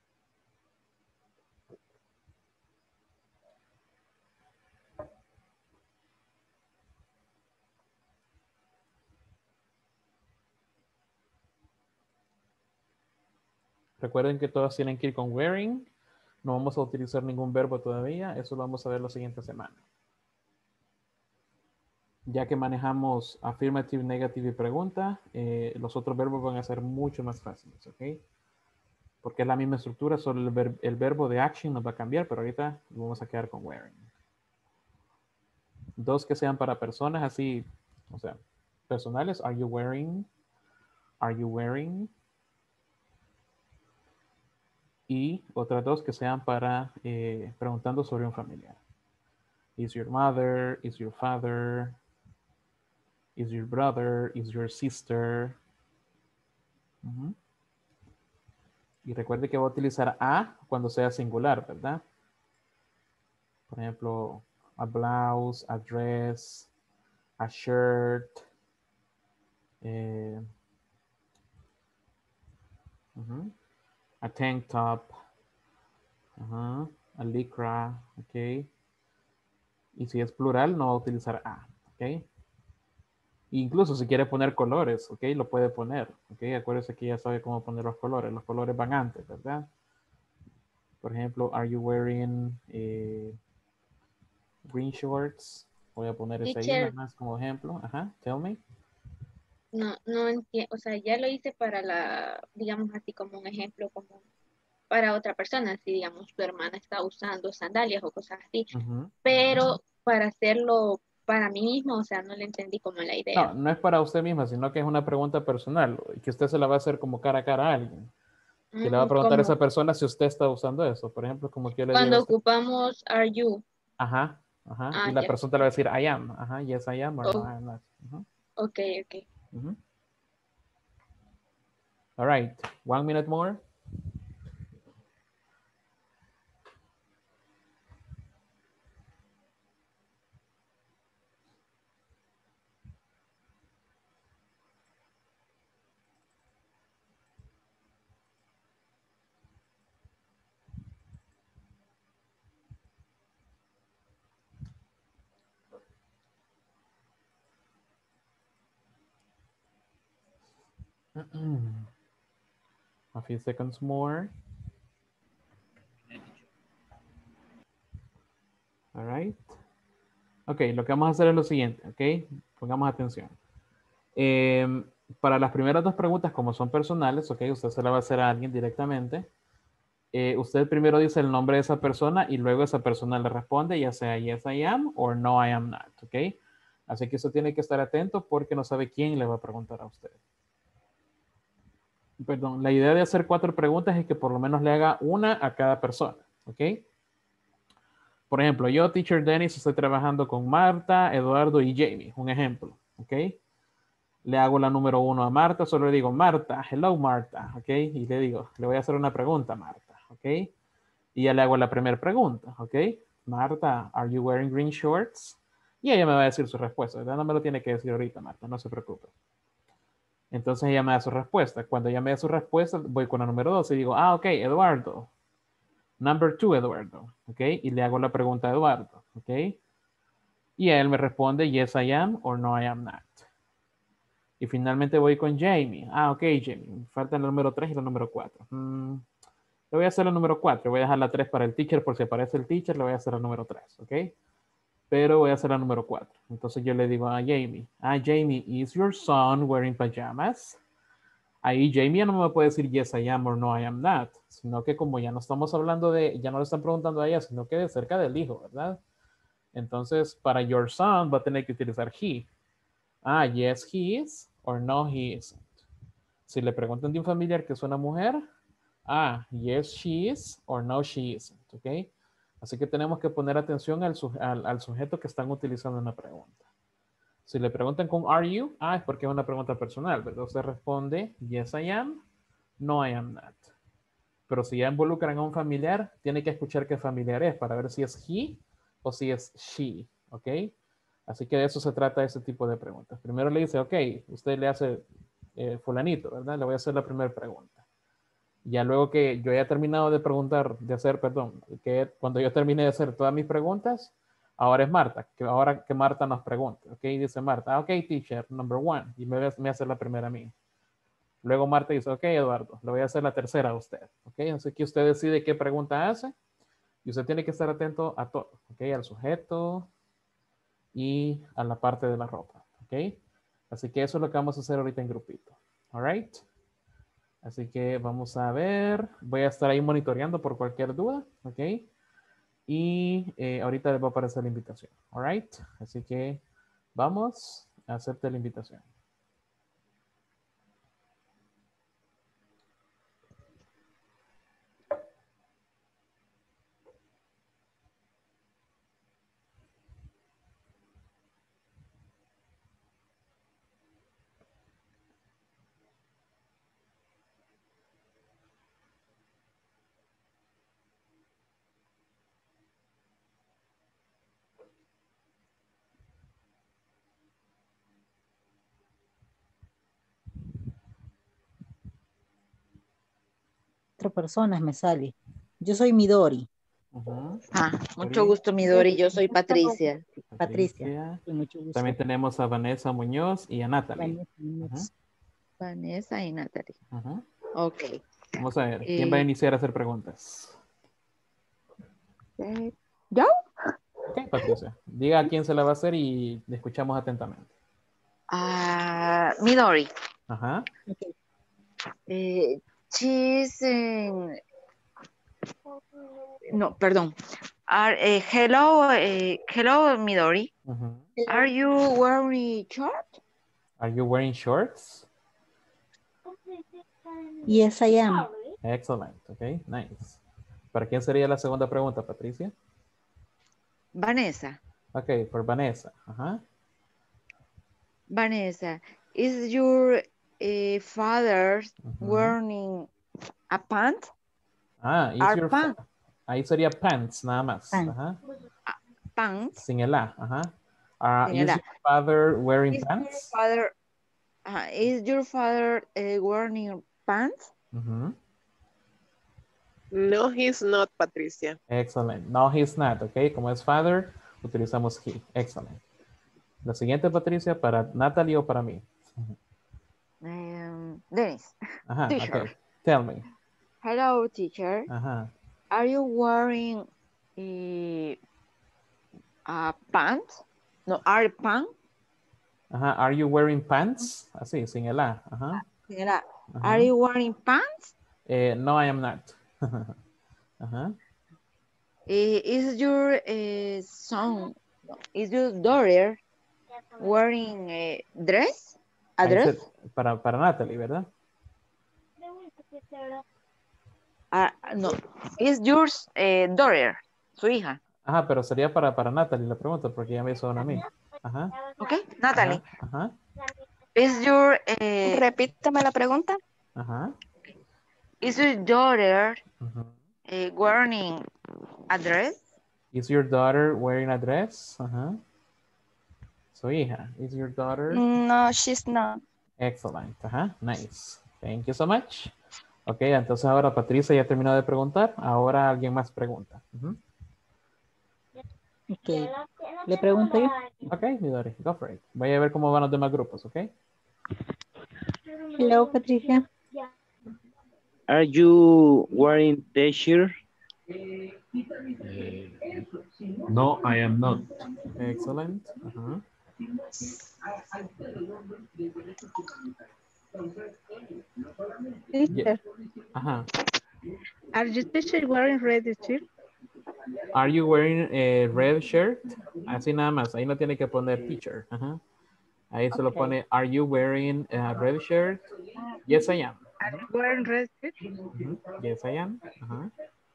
Recuerden que todas tienen que ir con wearing. No vamos a utilizar ningún verbo todavía. Eso lo vamos a ver la siguiente semana. Ya que manejamos affirmative, negative y pregunta, eh, los otros verbos van a ser mucho más fáciles, ¿ok? Porque es la misma estructura, solo el, ver el verbo de action nos va a cambiar, pero ahorita vamos a quedar con wearing. Dos que sean para personas así, o sea, personales. Are you wearing? Are you wearing? Y otras dos que sean para eh, preguntando sobre un familiar. Is your mother? Is your father? Is your brother? Is your sister? Uh-huh. Y recuerde que va a utilizar a cuando sea singular, ¿verdad? Por ejemplo, a blouse, a dress, a shirt. Eh, uh-huh. A tank top. Uh-huh. A lycra, ok. Y si es plural, no va a utilizar a, ok. Incluso si quiere poner colores, ok, lo puede poner, ok. Acuérdese que ya sabe cómo poner los colores. Los colores van antes, ¿verdad? Por ejemplo, are you wearing eh, green shorts? Voy a poner ese ahí nada más como ejemplo. Ajá, tell me. No, no entiendo, o sea, ya lo hice para la, digamos así como un ejemplo, como para otra persona, si digamos tu hermana está usando sandalias o cosas así, uh-huh. Pero para hacerlo para mí mismo, o sea, no le entendí como la idea. No, no es para usted misma, sino que es una pregunta personal, que usted se la va a hacer como cara a cara a alguien. Que le va a preguntar a esa persona si usted está usando eso. Por ejemplo, como que yo le digo. Cuando ocupamos are you. Ajá, ajá. Ah, y la ya. persona le va a decir I am. Ajá, yes I am or oh. no I am not. Uh-huh. Ok, ok. Uh-huh. All right, one minute more. A few seconds more. All right. Ok, lo que vamos a hacer es lo siguiente, ok. Pongamos atención. Eh, para las primeras dos preguntas, como son personales, ok, usted se la va a hacer a alguien directamente. Eh, usted primero dice el nombre de esa persona y luego esa persona le responde, ya sea yes I am o no I am not, ok. Así que eso tiene que estar atento porque no sabe quién le va a preguntar a usted. perdón, la idea de hacer cuatro preguntas es que por lo menos le haga una a cada persona, ¿ok? Por ejemplo, yo, Teacher Dennis, estoy trabajando con Marta, Eduardo y Jamie, un ejemplo, ¿ok? Le hago la número uno a Marta, solo le digo, Marta, hello Marta, ¿ok? Y le digo, le voy a hacer una pregunta a Marta, ¿ok? Y ya le hago la primera pregunta, ¿ok? Marta, are you wearing green shorts? Y ella me va a decir su respuesta, ¿verdad? No me lo tiene que decir ahorita, Marta, no se preocupe. Entonces ella me da su respuesta. Cuando ella me da su respuesta, voy con la número dos y digo, ah, ok, Eduardo. Number two, Eduardo, ¿ok? Y le hago la pregunta a Eduardo, ¿ok? Y él me responde, yes, I am, or no, I am not. Y finalmente voy con Jamie. Ah, ok, Jamie. Falta el número tres y el número cuatro. Mm, le voy a hacer el número cuatro. Voy a dejar la tres para el teacher por si aparece el teacher. Le voy a hacer el número tres, ¿ok? Pero voy a hacer la número cuatro. Entonces yo le digo a Jamie. Ah, Jamie, is your son wearing pajamas? Ahí Jamie ya no me puede decir yes, I am or no, I am not. Sino que como ya no estamos hablando de, ya no le están preguntando a ella, sino que de cerca del hijo, ¿verdad? Entonces para your son va a tener que utilizar he. Ah, yes, he is, or no, he isn't. Si le preguntan de un familiar que es una mujer, ah, yes, she is, or no, she isn't, ¿ok? Así que tenemos que poner atención al, suje al, al sujeto que están utilizando en la pregunta. Si le preguntan con are you, ah, es porque es una pregunta personal, ¿verdad? Usted responde, yes, I am, no, I am not. Pero si ya involucran a un familiar, tiene que escuchar qué familiar es para ver si es he o si es she, ¿ok? Así que de eso se trata ese tipo de preguntas. Primero le dice, ok, usted le hace eh, fulanito, ¿verdad? Le voy a hacer la primera pregunta. Ya luego que yo haya terminado de preguntar, de hacer, perdón, que cuando yo termine de hacer todas mis preguntas, ahora es Marta, que ahora que Marta nos pregunte, ok, dice Marta, ok, teacher, number one, y me, me hace la primera a mí. Luego Marta dice, ok, Eduardo, le voy a hacer la tercera a usted, ok, así que usted decide qué pregunta hace, y usted tiene que estar atento a todo, ok, al sujeto, y a la parte de la ropa, ¿ok? Así que eso es lo que vamos a hacer ahorita en grupito, all right? Así que vamos a ver, voy a estar ahí monitoreando por cualquier duda, ¿ok? Y eh, ahorita les va a aparecer la invitación, all right? Así que vamos, acepte la invitación. Personas me sale. Yo soy Midori. Uh-huh. Ah, mucho gusto, Midori. Yo soy Patricia. Patricia. Patricia. Mucho gusto. También tenemos a Vanessa Muñoz y a Natalie. Vanessa, uh-huh. Vanessa y Natalie. Uh-huh. Ok. Vamos a ver. Eh, ¿Quién va a iniciar a hacer preguntas? Eh, ¿Yo? Ok, Patricia. Diga a quién se la va a hacer y le escuchamos atentamente. Ah, uh, Midori. Ajá. Okay. Eh, she's in... No, perdón. Are, uh, hello, uh, hello, Midori. Uh-huh. Are you wearing shorts? Are you wearing shorts? Yes, I am. Excellent. Okay, nice. ¿Para quién sería la segunda pregunta, Patricia? Vanessa. Okay, for Vanessa. Uh-huh. Vanessa, is your uh, father uh-huh. wearing a pant? Ah, is Are your pants? Ahí sería pants, nada más. Pants. Ajá. Pants. Sin el A. Ajá. Uh, Sin is el A. your father wearing is pants? Your father, uh, is your father uh, wearing pants? Uh-huh. No, he's not, Patricia. Excellent. No, he's not. Ok, como es father, utilizamos he. Excellent. La siguiente, Patricia, para Natalie o para mí. Um, Dennis. Ajá, Teacher. okay. Tell me. Hello, teacher. Ajá. Are you wearing a, a pants? No, are pants? Ajá. Are you wearing pants? Así, sin el A. Ajá. Sin el A. Ajá. Are you wearing pants? Eh, no, I am not. Ajá. Is your uh, son, is your daughter wearing a dress? A Ahí dress? se, para, para Natalie, ¿verdad? Ah, no. Is yours eh, daughter? Su hija. Ajá, pero sería para, para Natalie la pregunta, porque ya me hizo una a mí. Ajá. Ok, Natalie. Ajá. Is your... Eh, Repítame la pregunta. Ajá. Is your daughter Ajá. eh, wearing a dress? Is your daughter wearing a dress? Ajá. Su hija. Is your daughter? No, she's not. Excellent. Ajá. Nice. Thank you so much. Ok, entonces ahora Patricia ya terminó de preguntar. Ahora alguien más pregunta. Ujú. Ok. ¿Le pregunto yo? Ok, Midori, go for it. Voy a ver cómo van los demás grupos, ok? Hello, Patricia. Are you wearing the shirt? Eh, no, I am not. Excellent. Ajá. Teacher, Ajá. are you teacher wearing red shirt? Are you wearing a red shirt? Así nada más. Ahí no tiene que poner teacher. Ajá. Ahí se lo Okay. pone, are you wearing a red shirt? Yes, I am. Are you wearing red shirt? Ujú. Yes, I am. Ajá.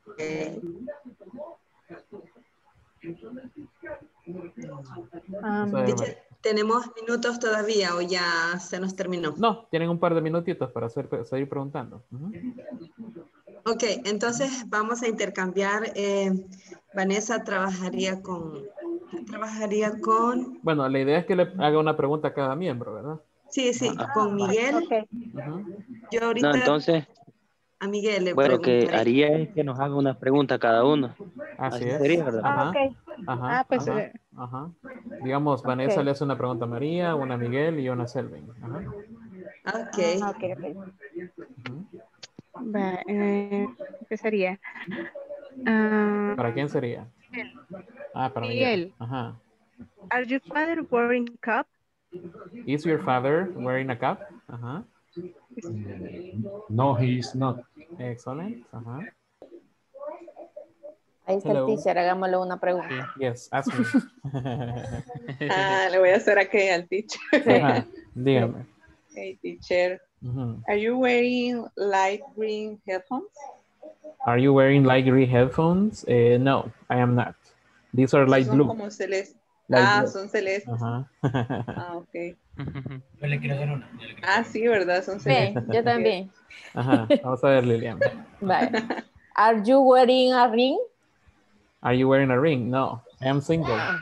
Um, Vamos a ver, María. Teacher, ¿tenemos minutos todavía o ya se nos terminó? No, tienen un par de minutitos para hacer, seguir preguntando. Ujú. Ok, entonces vamos a intercambiar. eh, Vanessa trabajaría con... Trabajaría con... Bueno, la idea es que le haga una pregunta a cada miembro, ¿verdad? Sí, sí, Ajá. con Miguel. okay. Ujú. Yo No, ahorita entonces, a Miguel le bueno, lo que preguntaré. haría es que nos haga una pregunta cada uno. Así Así es. sería, ¿verdad? Ah, Ajá. okay. Ajá. Ah, pues, Ajá. eh, Ajá. Digamos, Vanessa okay. le hace una pregunta a María, una a Miguel y una a Selvin. Ajá. Ok. Ah, okay, okay. Ujú. Va, eh, ¿qué sería? Ah, ¿Para quién sería? Ah, para Miguel. Miguel, Ajá. are your father wearing cap? Is your father wearing a cap? Ajá. No, he is not. Excellent. Ajá. Ahí está el Hello. teacher, hagámosle una pregunta. Sí. Yes, ask me. Ah, le voy a hacer aquella al teacher. Ajá. Dígame. Hey, teacher. Ujú. Are you wearing light green headphones? Are you wearing light green headphones? Eh, no, I am not. These are light Son blue. como celestes. Light Ah, blue. son celestes. Ajá. Ah, ok. Yo le quiero dar una. yo le quiero Ah, sí, ¿verdad? Son Sí, celestes. yo también. Ajá. Vamos a ver, Lilian. Vale. Are you wearing a ring? Are you wearing a ring? No, I am single. Ah.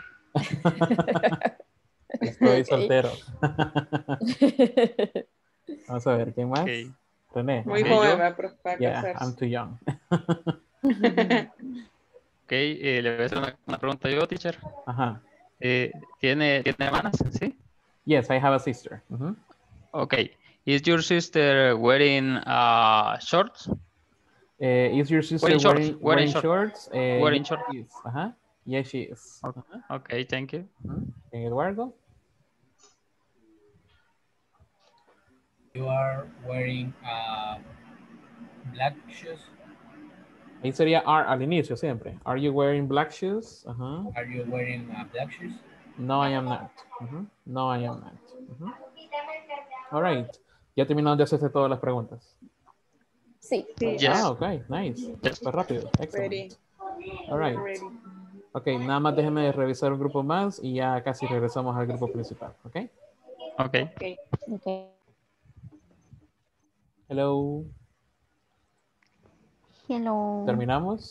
Estoy Ok. soltero. Vamos a ver, ¿quién más? Ok. René. Muy Ajá. Ok, joven, yo. va para para Yeah, casarse. I'm too young. Ok, eh, le voy a hacer una, una pregunta yo, teacher. Ajá. Eh, ¿tiene, ¿Tiene hermanas? Sí. Yes, I have a sister. Ujú. Ok. Is your sister wearing uh, shorts? Eh, is your sister Wearing shorts. wearing, Wearing wearing shorts. shorts? Eh, Wearing yes, shorts. she is. Ajá. Yes, she is. Ok, Ajá. okay, thank you. Ujú. ¿En Eduardo? You are wearing uh, black shoes. Ahí sería are al inicio siempre. Are you wearing black shoes? Ajá. Are you wearing uh, black shoes? No, I am not. Ujú. No, I am not. Ujú. All right. Ya terminamos de hacerse todas las preguntas. Sí. Sí. Yes. Ah, ok. Nice. Yes. Fue rápido. Ready. Excellent. All right. Ready. Ok, nada más déjeme revisar un grupo más y ya casi regresamos al grupo principal. Ok. Ok. Okay. Okay. Hello. Hello. ¿Terminamos?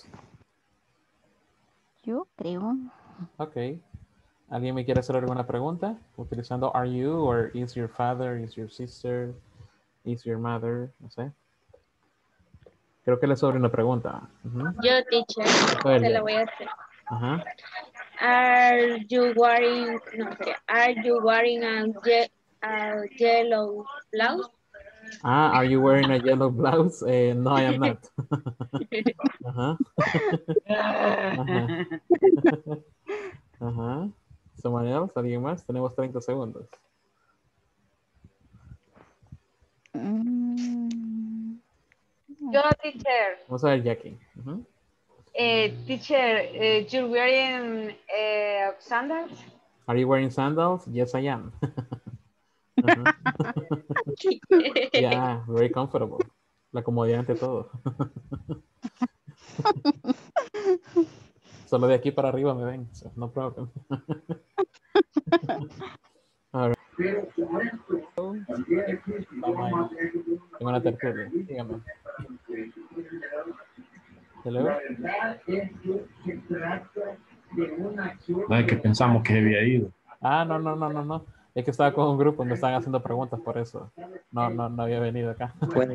Yo creo. Ok. ¿Alguien me quiere hacer alguna pregunta? Utilizando are you or is your father, is your sister, is your mother, no sé. Creo que le sobra una pregunta. Ujú. Yo, teacher, Oye. se la voy a hacer. Ajá. Are you wearing, no, sería, are you wearing a, ye- a yellow blouse? Ah, are you wearing a yellow blouse? Eh, no, I am not. Ajá. Ajá. Ajá. Someone else? ¿Alguien más? Tenemos treinta segundos. Mm, Yo, teacher. Vamos a ver, Jackie. Ujú. Eh, teacher, eh, you're wearing eh, sandals? Are you wearing sandals? Yes, I am. Ajá. Yeah, very comfortable. La comodidad ante todo. Solo de aquí para arriba me ven. So no problem. All right. Vamos a tengo una tertulia. Dígame. Hello. No es que pensamos que había ido. Ah, no, no, no, no, no. Es que estaba con un grupo y me estaban haciendo preguntas por eso. No, no, no había venido acá.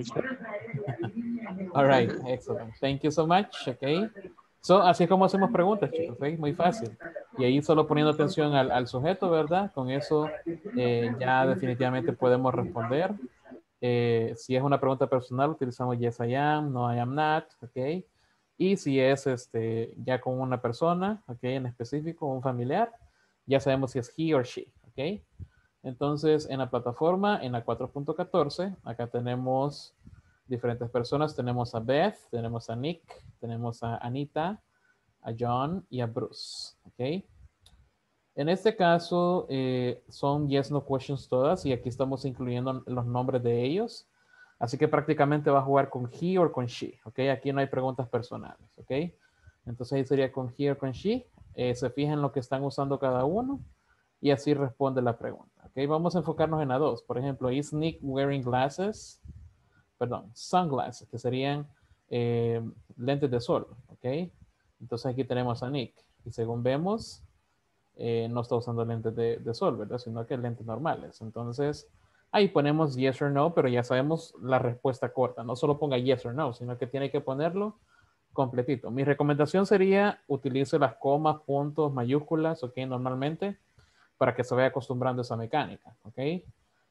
All right, excellent. Thank you so much. Okay. So, así es como hacemos preguntas, chicos. ¿Okay? Muy fácil. Y ahí solo poniendo atención al, al sujeto, ¿verdad? Con eso eh, ya definitivamente podemos responder. Eh, si es una pregunta personal, utilizamos yes, I am, no, I am not. Okay. Y si es este, ya con una persona, okay, en específico, un familiar, ya sabemos si es he or she. Okay. Entonces, en la plataforma, en la cuatro punto catorce, acá tenemos diferentes personas. Tenemos a Beth, tenemos a Nick, tenemos a Anita, a John y a Bruce. ¿Ok? En este caso, eh, son yes, no questions todas y aquí estamos incluyendo los nombres de ellos. Así que prácticamente va a jugar con he o con she. ¿Ok? Aquí no hay preguntas personales. ¿Ok? Entonces ahí sería con he o con she. Eh, se fijan lo que están usando cada uno y así responde la pregunta. ¿Ok? Vamos a enfocarnos en la dos. Por ejemplo, is Nick wearing glasses? Perdón, sunglasses, que serían eh, lentes de sol, ¿ok? Entonces aquí tenemos a Nick, y según vemos, eh, no está usando lentes de, de sol, ¿verdad? Sino que lentes normales. Entonces, ahí ponemos yes or no, pero ya sabemos la respuesta corta. No solo ponga yes or no, sino que tiene que ponerlo completito. Mi recomendación sería utilice las comas, puntos, mayúsculas, ¿ok? Normalmente, para que se vaya acostumbrando a esa mecánica, ¿ok?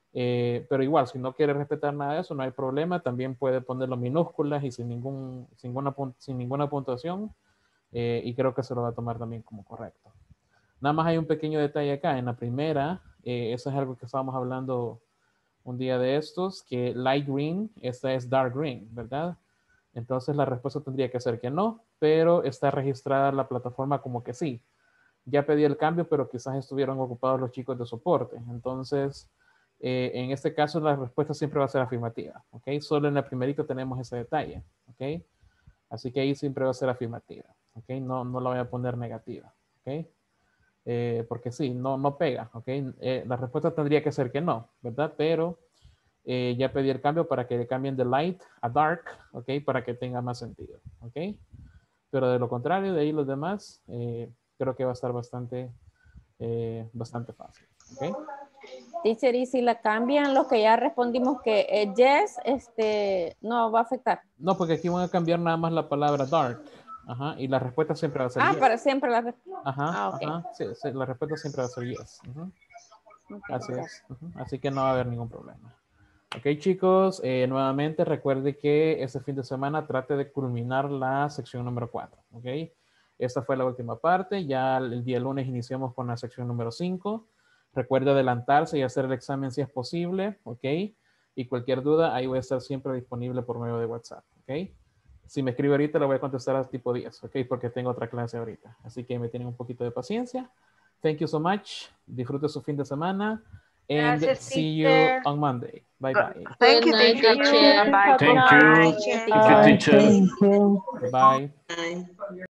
Eh, pero igual, si no quiere respetar nada de eso, no hay problema. También puede ponerlo minúsculas y sin, ningún, sin, ninguna, sin ninguna puntuación. Eh, y creo que se lo va a tomar también como correcto. Nada más hay un pequeño detalle acá. En la primera, eh, eso es algo que estábamos hablando un día de estos, que light green, esta es dark green, ¿verdad? Entonces la respuesta tendría que ser que no, pero está registrada la plataforma como que sí. Ya pedí el cambio, pero quizás estuvieron ocupados los chicos de soporte. Entonces... Eh, en este caso la respuesta siempre va a ser afirmativa, ¿ok? Solo en la primerita tenemos ese detalle, ¿ok? Así que ahí siempre va a ser afirmativa, ¿ok? No, no la voy a poner negativa, ¿ok? Eh, porque sí, no, no pega, ¿ok? Eh, la respuesta tendría que ser que no, ¿verdad? Pero eh, ya pedí el cambio para que le cambien de light a dark, ¿ok? Para que tenga más sentido, ¿ok? Pero de lo contrario, de ahí los demás, eh, creo que va a estar bastante, eh, bastante fácil, ¿ok? Teacher, y si la cambian, lo que ya respondimos que es yes, este, no va a afectar. No, porque aquí van a cambiar nada más la palabra dark. Ajá, y la respuesta siempre va a ser ah, yes. para siempre la respuesta. Ajá, ah, okay. ajá, sí, sí, la respuesta siempre va a ser yes. Uh-huh. Okay, Así okay. es. Uh-huh. Así que no va a haber ningún problema. Ok, chicos, eh, nuevamente recuerde que este fin de semana trate de culminar la sección número cuatro. Ok, esta fue la última parte. Ya el día lunes iniciamos con la sección número cinco. Recuerde adelantarse y hacer el examen si es posible, ¿ok? Y cualquier duda, ahí voy a estar siempre disponible por medio de WhatsApp, ¿ok? Si me escribe ahorita, le voy a contestar a tipo diez, ¿ok? Porque tengo otra clase ahorita. Así que me tienen un poquito de paciencia. Thank you so much. Disfrute su fin de semana. And Gracias, see teacher. you on Monday. Bye, bye. Thank you, Good night, teacher. teacher. Bye. Thank you. Thank you, teacher. Bye. Bye.